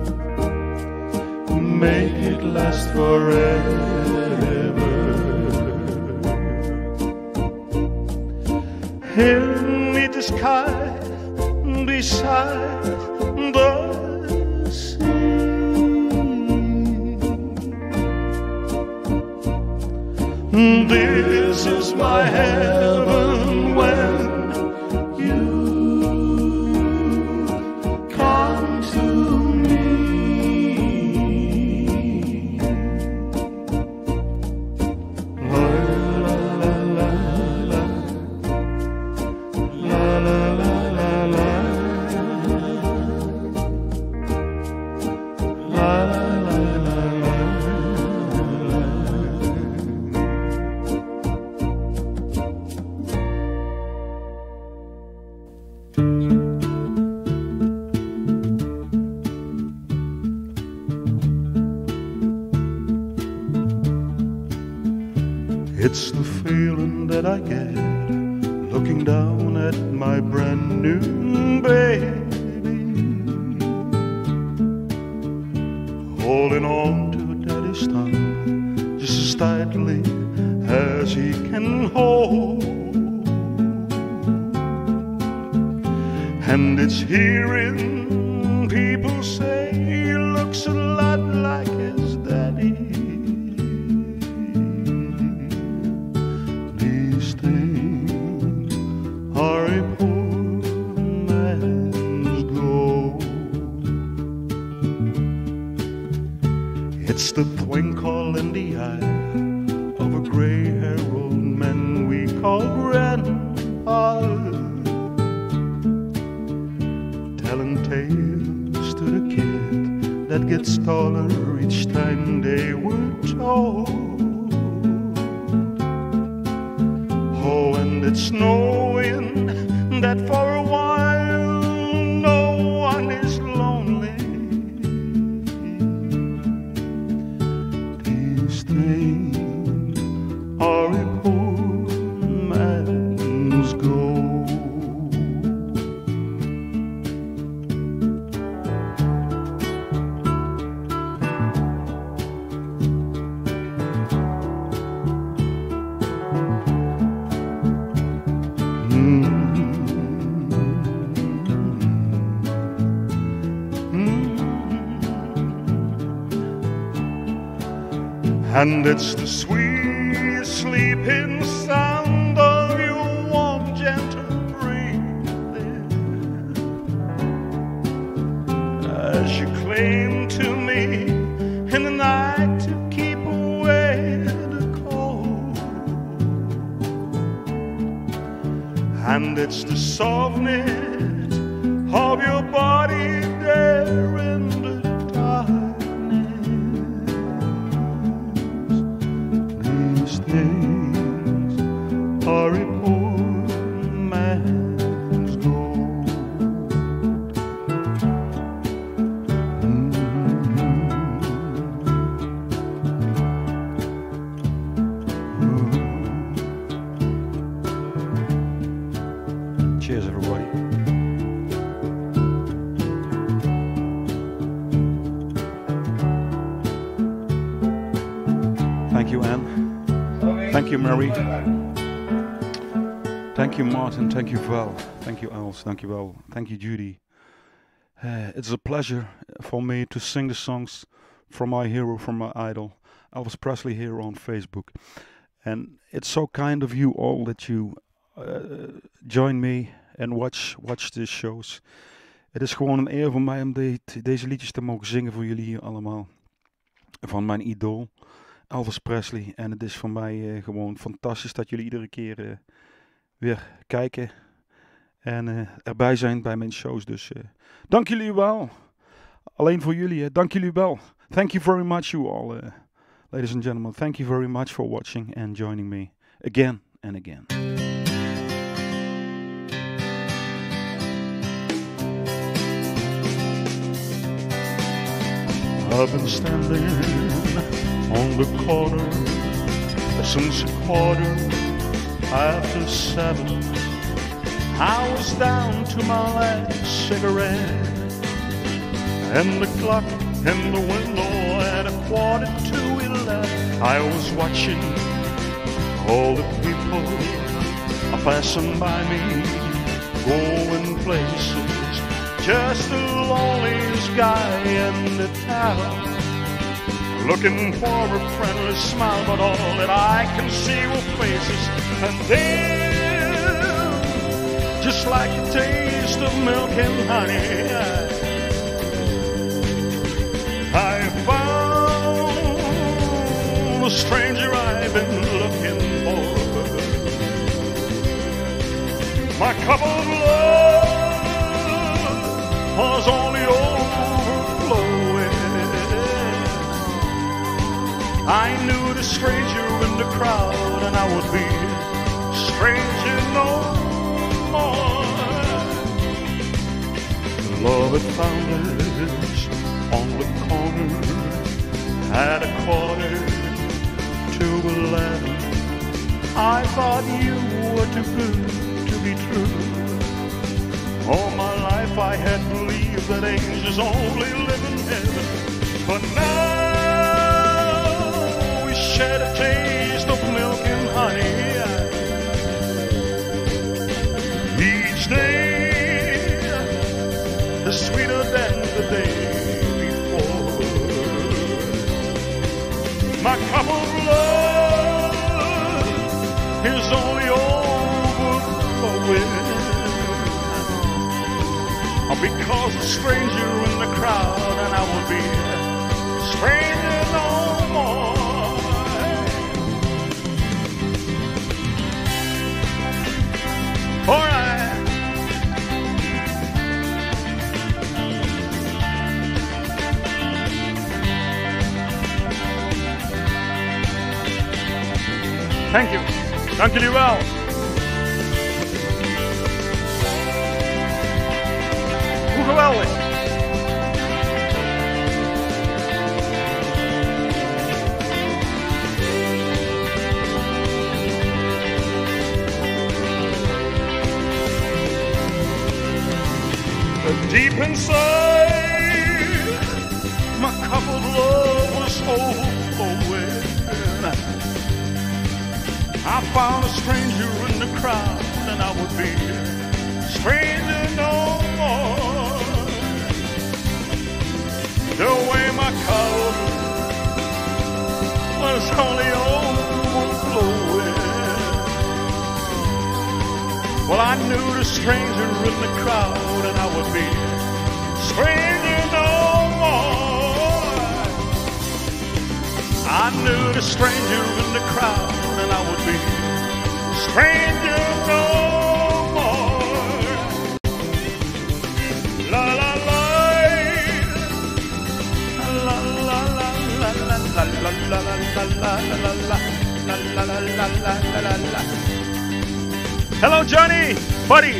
[SPEAKER 2] Make it last forever. Beneath the sky, beside the sea. This is my heaven when you come to me. La la la la la. La la la la la. La la la la la. It's the feeling that I get looking down at my brand new baby, holding on to daddy's thumb just as tightly as he can hold. And it's hearing people say he looks a lot like his daddy. These things are a poor man's gold. It's the twinkle in the eye of a gray-haired old man we call grandfather, telling tales to the kid that gets taller each time they were told. Oh, and it's knowing that for a while no one is lonely. These things are a poor man's gold. And it's the sweet sleeping sound of your warm, gentle breathing as you cling to me in the night to keep away the cold. And it's the softness of your body there in the darkness. These things are a poor man's gold. Mm-hmm. Cheers, everybody. Thank you, Anne. Thank you, Mary. Thank you, Martin. Thank you, Val. Thank you, Els. Thank you, Val. Thank you, Judy. Uh, it's a pleasure for me to sing the songs from my hero, from my idol, Elvis Presley, here on Facebook. And it's so kind of you all that you uh, join me and watch, watch these shows. Het is gewoon een eer voor mij om de, deze liedjes te mogen zingen voor jullie hier allemaal. Van mijn idool, Elvis Presley. En het is voor mij uh, gewoon fantastisch dat jullie iedere keer uh, weer kijken en uh, erbij zijn bij mijn shows. Dus uh, dank jullie wel. Alleen voor jullie, uh, dank jullie wel. Thank you very much, you all, uh, ladies and gentlemen. Thank you very much for watching and joining me again and again. I've been standing on the corner since a quarter after seven. I was down to my last cigarette, and the clock in the window at a quarter to eleven. I was watching all the people passing by me, going places, just the loneliest guy in the town, looking for a friendly smile, but all that I can see were faces. And then, just like the taste of milk and honey, I found the stranger I've been looking for. My cup of love was only overflowing. I knew the stranger in the crowd, and I would be a stranger no more. Love had found us on the corner at a quarter to eleven. I thought you were too good to be true. All my life I had believed that angels only live in heaven, but now we share a taste of milk and honey. Each day is sweeter than the day before. My cup of love is only overflowing because a stranger in the crowd, and I will be a stranger no more. All right.
[SPEAKER 1] Thank you. Dank jullie wel. Hoe geweldig.
[SPEAKER 2] Deep inside, my cup of love was overflowing. I found a stranger in the crowd, and I would be a stranger no more. The way my cup was only overflowing. Well, I knew the stranger in the crowd, and I would be a stranger no more. I knew the stranger in the crowd, and I would be a stranger no more. La la la, la la la la la la la la la la la la la la la.
[SPEAKER 1] Hello Johnny, buddy.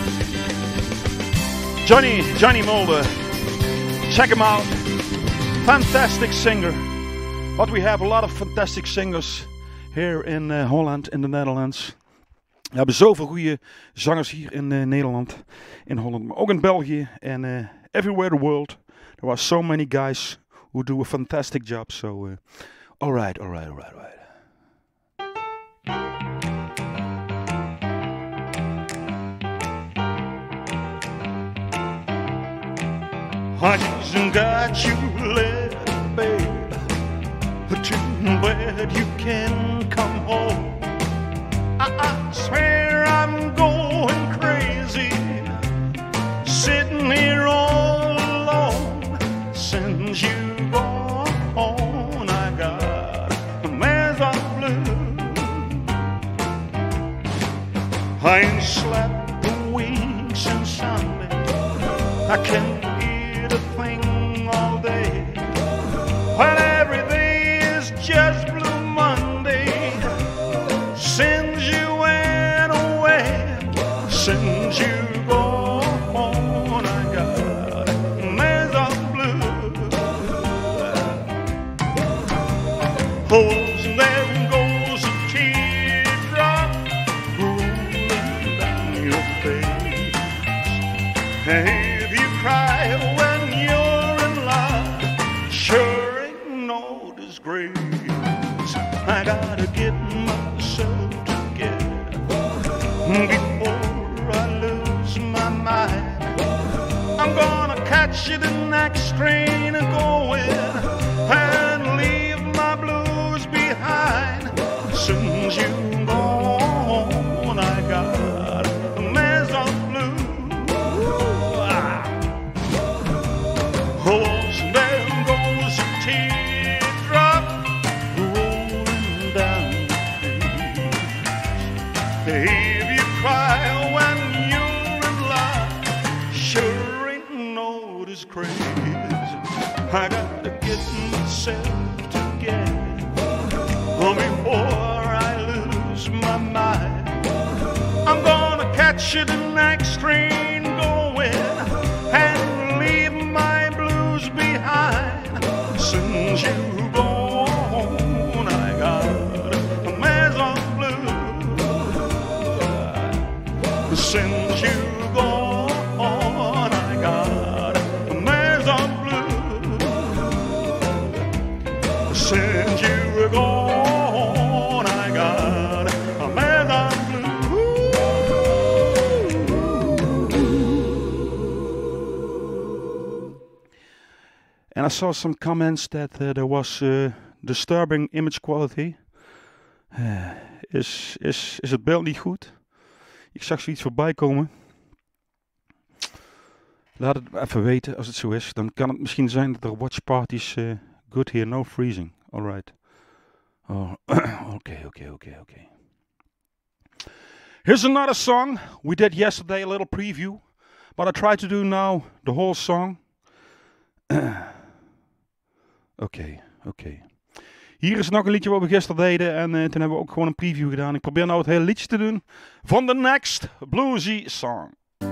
[SPEAKER 1] Johnny, Johnny Mulder. Check him out. Fantastic singer. But we have a lot of fantastic singers here in uh, Holland, in the Netherlands. We hebben zoveel goede zangers hier in uh, Nederland, in Holland, maar ook in België and uh, everywhere the world. There are so many guys who do a fantastic job. So, uh, all right, all right, all right, all right.
[SPEAKER 2] I just got you left, babe. Too bad you can't come home. I, I swear I'm going crazy, sitting here all alone. Since you gone, I got a mess of blue. I ain't slept a week since Sunday. I can't eat a thing all day. When everything is just Blue Monday, since you went away, since you gone, I got a mess of blue. If you cry when you're in love, sure ain't no disgrace. I gotta get myself together before I lose my mind. I'm gonna catch the next train going and leave my blues behind. Since you're gone, I got a mess of blues. Oh, there goes a teardrop rolling down the face. If you cry when you're in love, sure ain't no disgrace. I gotta get myself together before I lose my mind. I'm gonna catch the next train going and leave my blues behind. Since you're gone, I got a mess of blues. Since you're gone, I got a mess of blues. Since you're gone, I got a mess of blues.
[SPEAKER 1] And I saw some comments that uh, there was uh, disturbing image quality. Uh, is, is, is het beeld niet goed? Ik zag zoiets voorbij komen. Laat het even weten als het zo is. Dan kan het misschien zijn dat er watchparties... Uh, good here, no freezing. Alright. Oh, okay, okay, okay, okay. Here's another song. We did yesterday a little preview. But I try to do now the whole song. Oké, oké. Hier is nog een liedje wat we gisteren deden. En uh, toen hebben we ook gewoon een preview gedaan. Ik probeer nou het hele liedje te doen. Van the next bluesy song.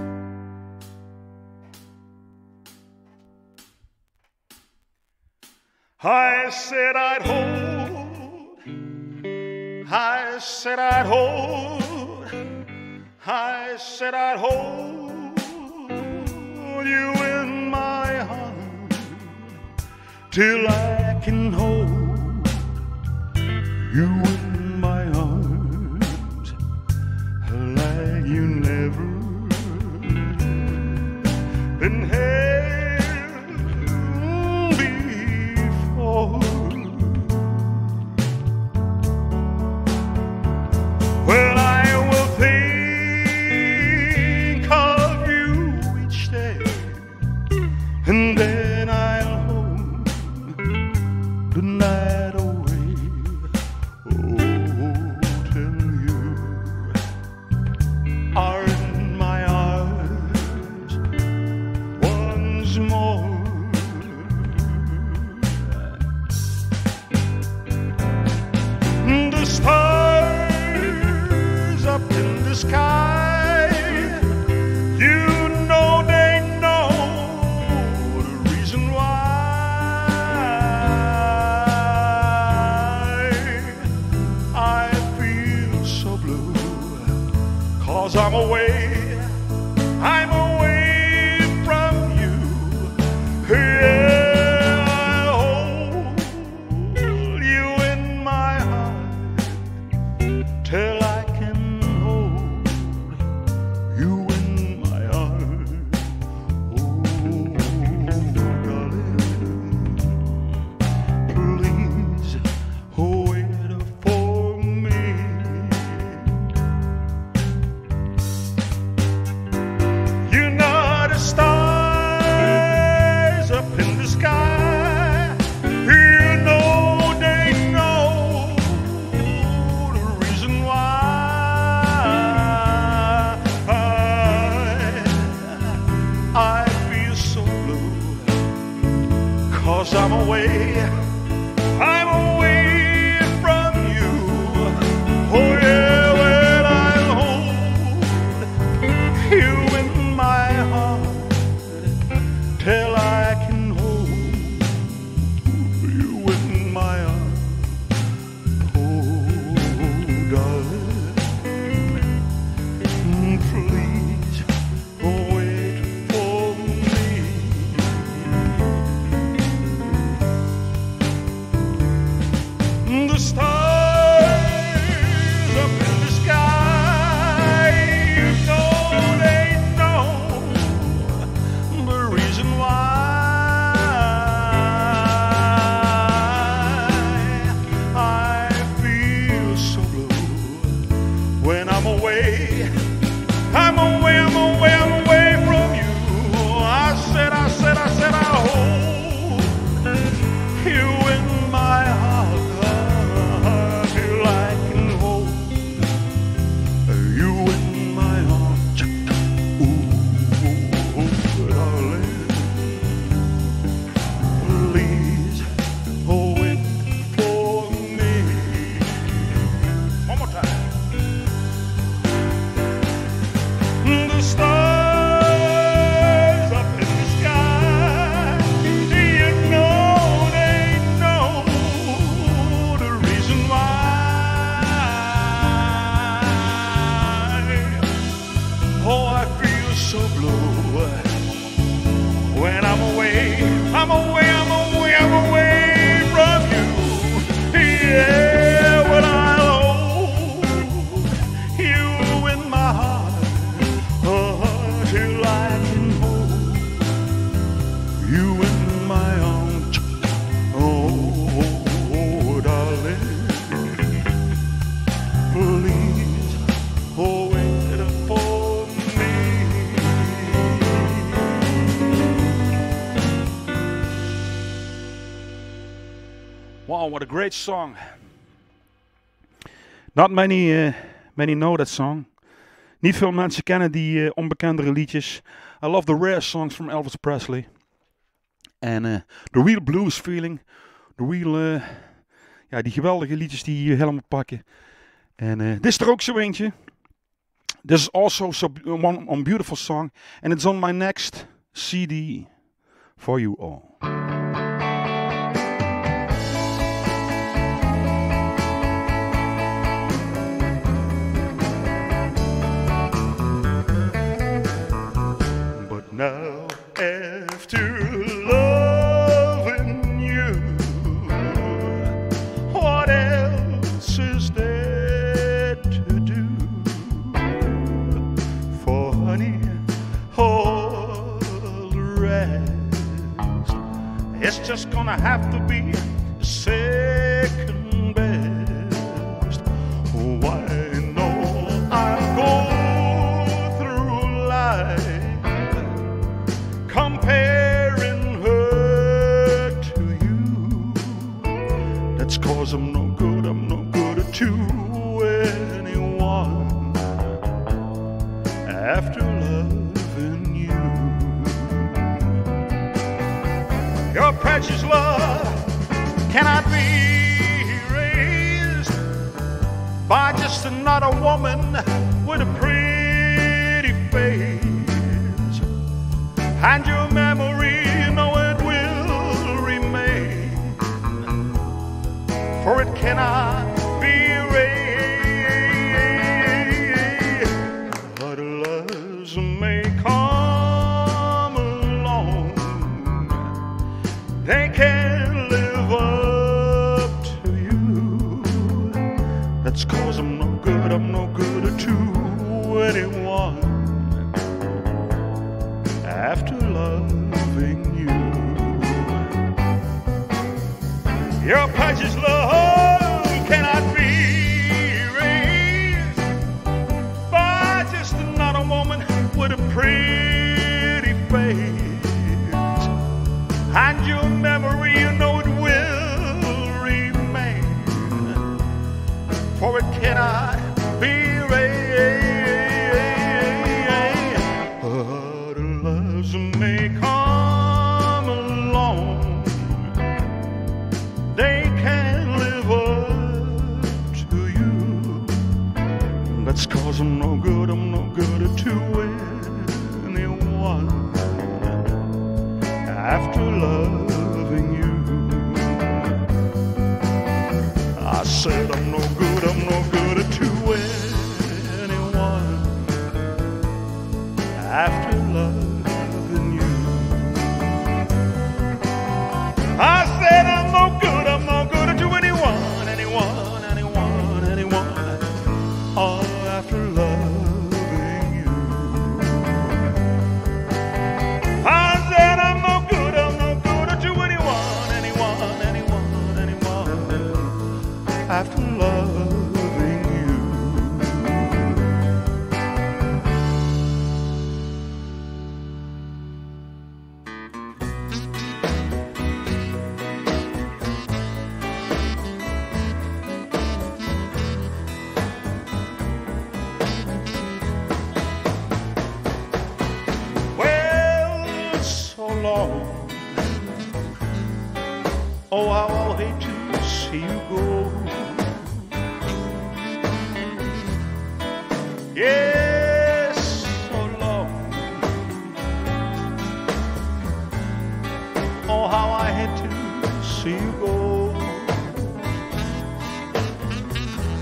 [SPEAKER 2] I said I'd hold, I said I'd hold, I said I'd hold you in my arms till I can hold you in my arms like you never been held. Well, I will think of you each day, and then I'll hold the night away. Oh, till you are in my arms once more. The stars up in the sky, you know they know the reason why I feel so blue. 'Cause I'm away, I'm away from you. Yeah. Till I can hold you in my arms, oh darling, please wait for me. You know the stars up in the sky, you know they know the reason why I feel so blue. 'Cause I'm away, I'm away from you. Oh yeah, well I'll hold you in my heart till I can hold you in my arms. Oh darling, please wait for so blue when I'm away, I'm away, I'm away, I'm away from you. Yeah, when I hold you in my heart, oh, till I can hold you in my arms. Oh, oh, darling, please, oh, wait for me.
[SPEAKER 1] Wow, what a great song. Not many, uh, many know that song. Niet veel mensen kennen die uh, onbekendere liedjes. I love the rare songs from Elvis Presley. En uh, the real blues feeling. The real, uh, ja, die geweldige liedjes die je helemaal pakken. En uh, dit is er ook zo eentje. This is also so one, one beautiful song. And it's on my next C D for you all.
[SPEAKER 2] Now, after loving you, what else is there to do? For honey, all the rest, it's just gonna have to be second best. Why, no, I'm going through life comparing her to you. That's cause I'm no good, I'm no good to anyone after loving you. Your precious love cannot be erased by just another woman with a pretty face. And your memory, you know it will remain, for it cannot be erased. But loves may come along, they can't live up to you. That's cause I'm no good, I'm no good to anyone after loving you. Your precious love cannot be erased by just another woman with a pretty face. And your memory, you know it will remain, for it cannot be erased. May come along, they can't live up to you. That's cause I'm no good, I'm no good to anyone after loving you. I said I'm no good, I'm no good to anyone after loving. I said I'm no good, I'm no good to anyone, anyone, anyone, anyone, all after loving you. I said I'm no good, I'm no good to anyone, anyone, anyone, anyone, after loving you. Oh, how I'll hate to see you go. Yes, so long. Oh, how I hate to see you go.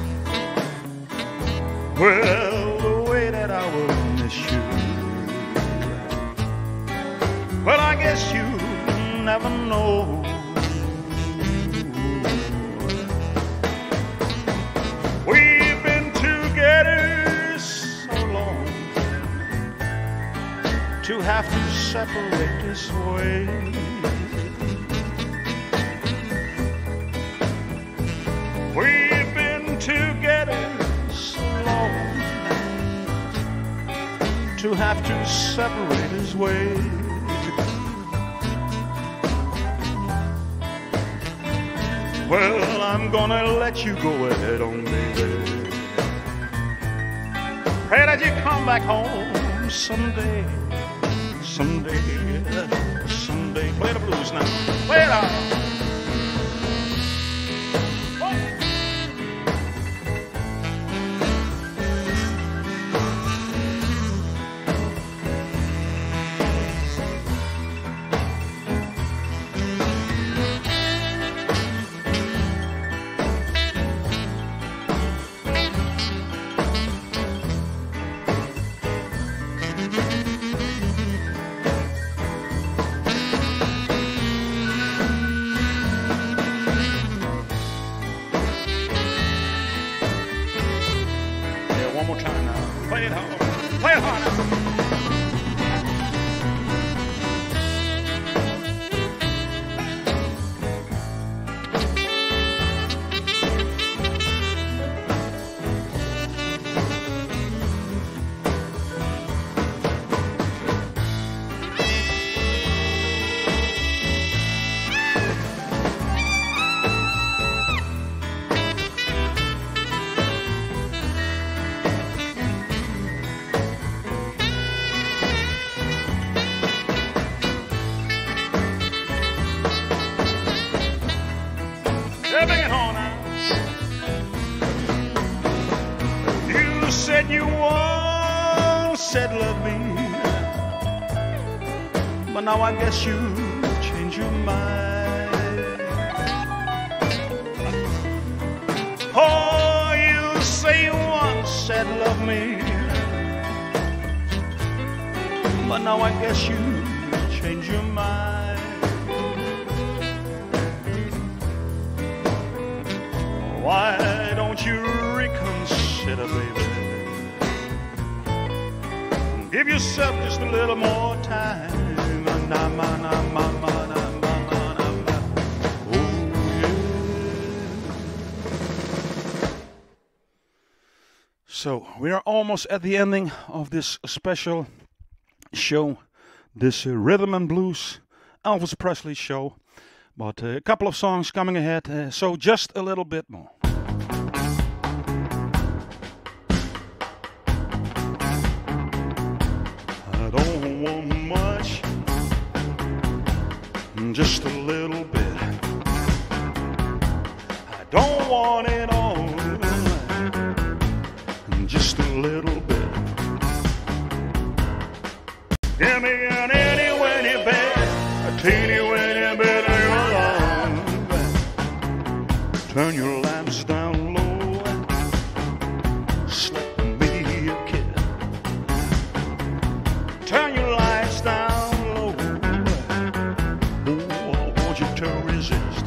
[SPEAKER 2] Well, the way that I will miss you Well, I guess you never know. We've been together so long to have to separate this way. We've been together so long to have to separate this way. Well, I'm gonna let you go ahead on, baby. Pray that you come back home someday, someday, someday. Play the blues now. Play it out. You once said love me, but now I guess you changed your mind. Oh, you say you once said love me, but now I guess you changed your mind. Why don't you reconsider, baby? Give yourself just a little more time. So we are almost at the ending of this special show, this uh, Rhythm and Blues Elvis Presley show. But uh, a couple of songs coming ahead, uh, so just a little bit more. Don't want much, just a little bit. I don't want it all, just a little bit. Give me an itty winny bit, a teeny winny bit of your love. Turn your lamps down low, slip me a kiss. Turn your lights down low. Oh, I want you to resist.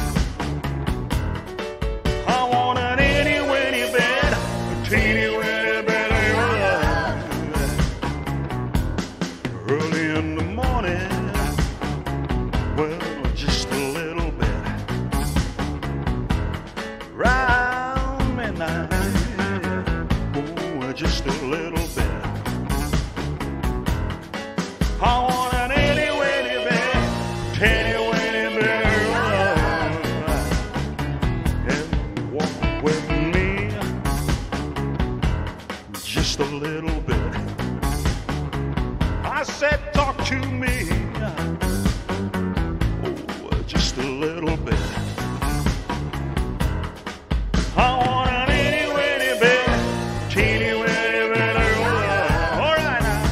[SPEAKER 2] I want an itty winny bit, a teeny winny bit of your love. Early in the morning, well, just a little bit. Round midnight, oh, just a little bit. I want an itty winny bit, teeny winny bit of love. And walk with me, just a little bit. I said, talk to me, oh, just a little bit. I want an itty winny bit, teeny winny bit of love. All right now.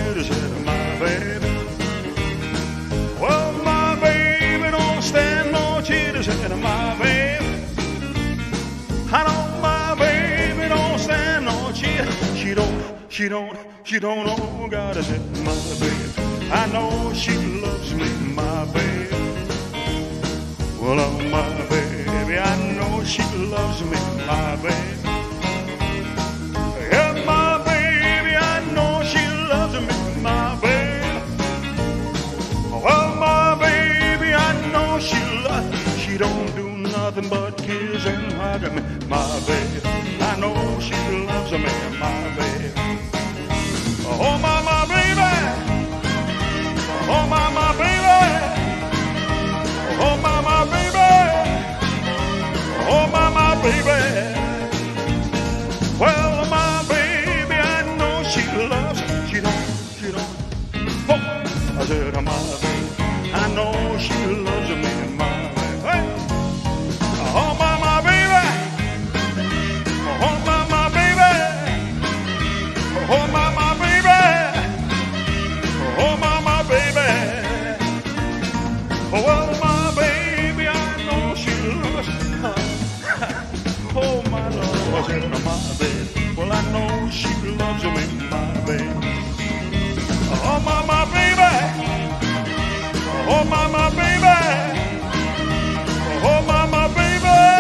[SPEAKER 2] jitters in my baby. Well, my baby don't stand no jitters in my baby. I know my baby don't stand no jitters. She don't, she don't, she don't know God is in my baby. I know she loves me, my baby. Well, oh, my baby, I know she loves me, my baby. Yeah, my baby, I know she loves me, my baby. Well, my baby, I know she loves me. She don't do nothing but kiss and hug me, my baby. I know she loves me, my baby. Oh, my, my baby. Oh, my, my baby. Oh, my, my baby. Oh, my, my baby. Well, my baby, I know she loves me. She don't, she don't. Oh, I said, oh, my baby, I know she loves me, my baby. Hey. Oh, my, my baby. Oh, my, my baby. Oh, my, my baby. Oh, my, my baby. Oh, well, my baby, I know she loves me. Oh, my Lord, in my bed. Well, I know she loves me, my baby. Oh, my, my baby. Oh, my, my baby. Oh, my, my baby.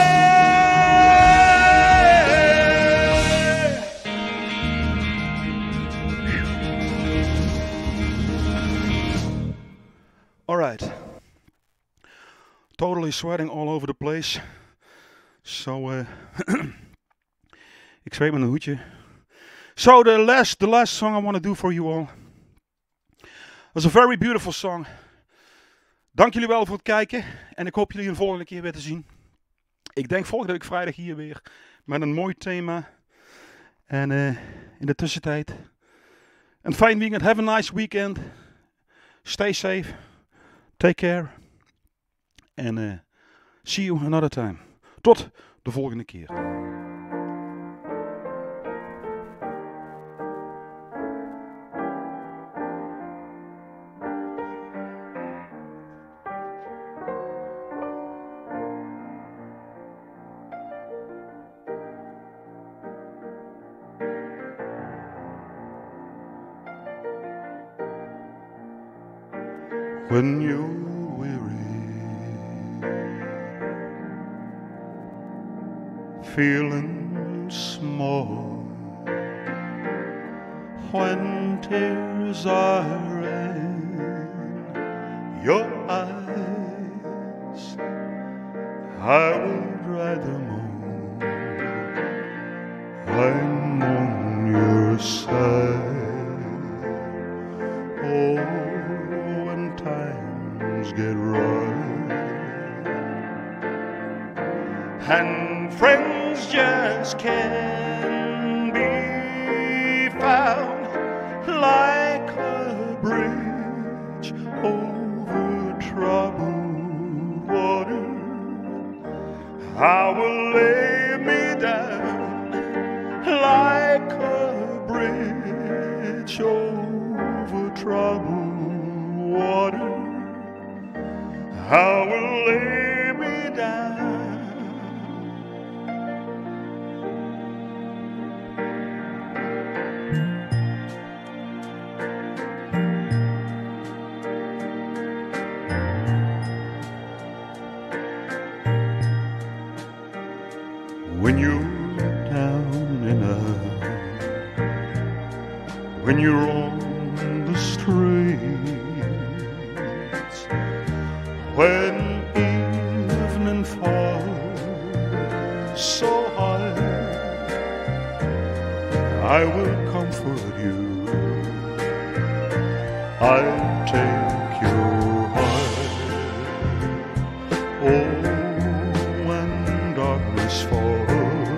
[SPEAKER 1] All right. Totally sweating all over the place. So, uh, ik zweet met een hoedje. So, the last, the last song I want to do for you all. Was a very beautiful song. Dank jullie wel voor het kijken. En ik hoop jullie een volgende keer weer te zien. Ik denk volgende week vrijdag hier weer. Met een mooi thema. En uh, in de tussentijd. Een fijn weekend. Have a nice weekend. Stay safe. Take care. En uh, see you another time. Tot de volgende keer. When you're weary, feeling small, when tears are in your eyes, I will dry them all. I'm on your side. Oh, times get rough and friends just can't be found, like a bridge over troubled water. I will lay me down like a bridge over troubled water. I will lay me down. When you're down and out, when you're on the street, when evening falls so hard, I will comfort you. I'll take your heart. Oh, when darkness falls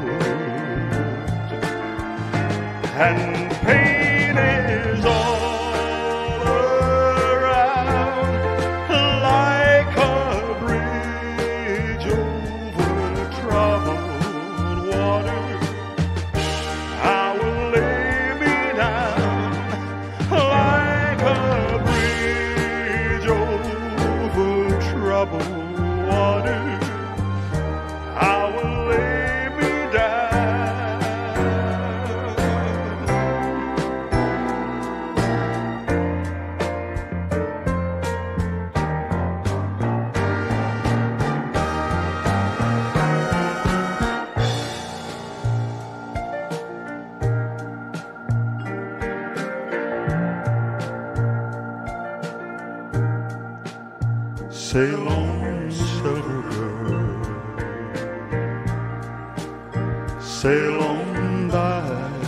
[SPEAKER 1] and pain is all around, like a bridge over troubled water, I will lay me down like
[SPEAKER 2] Sail on, silver girl, sail on by.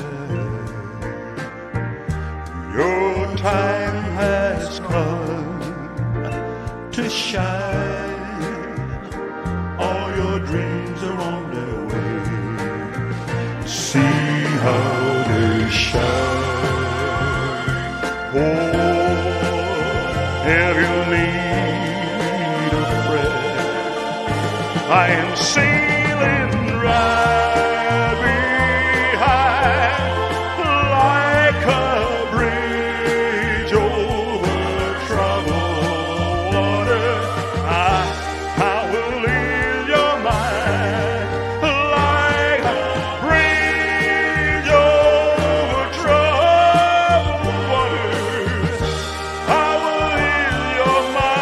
[SPEAKER 2] Your time has come to shine. All your dreams are on their way. See how they shine. Oh, if you need a friend, I am sailing right behind like a bridge over troubled water. I, I will ease your mind like a bridge over troubled water. I will ease your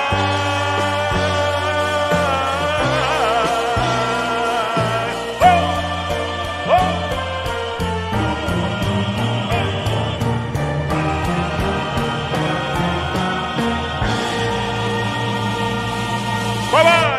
[SPEAKER 2] mind. Oh, oh. Bye-bye.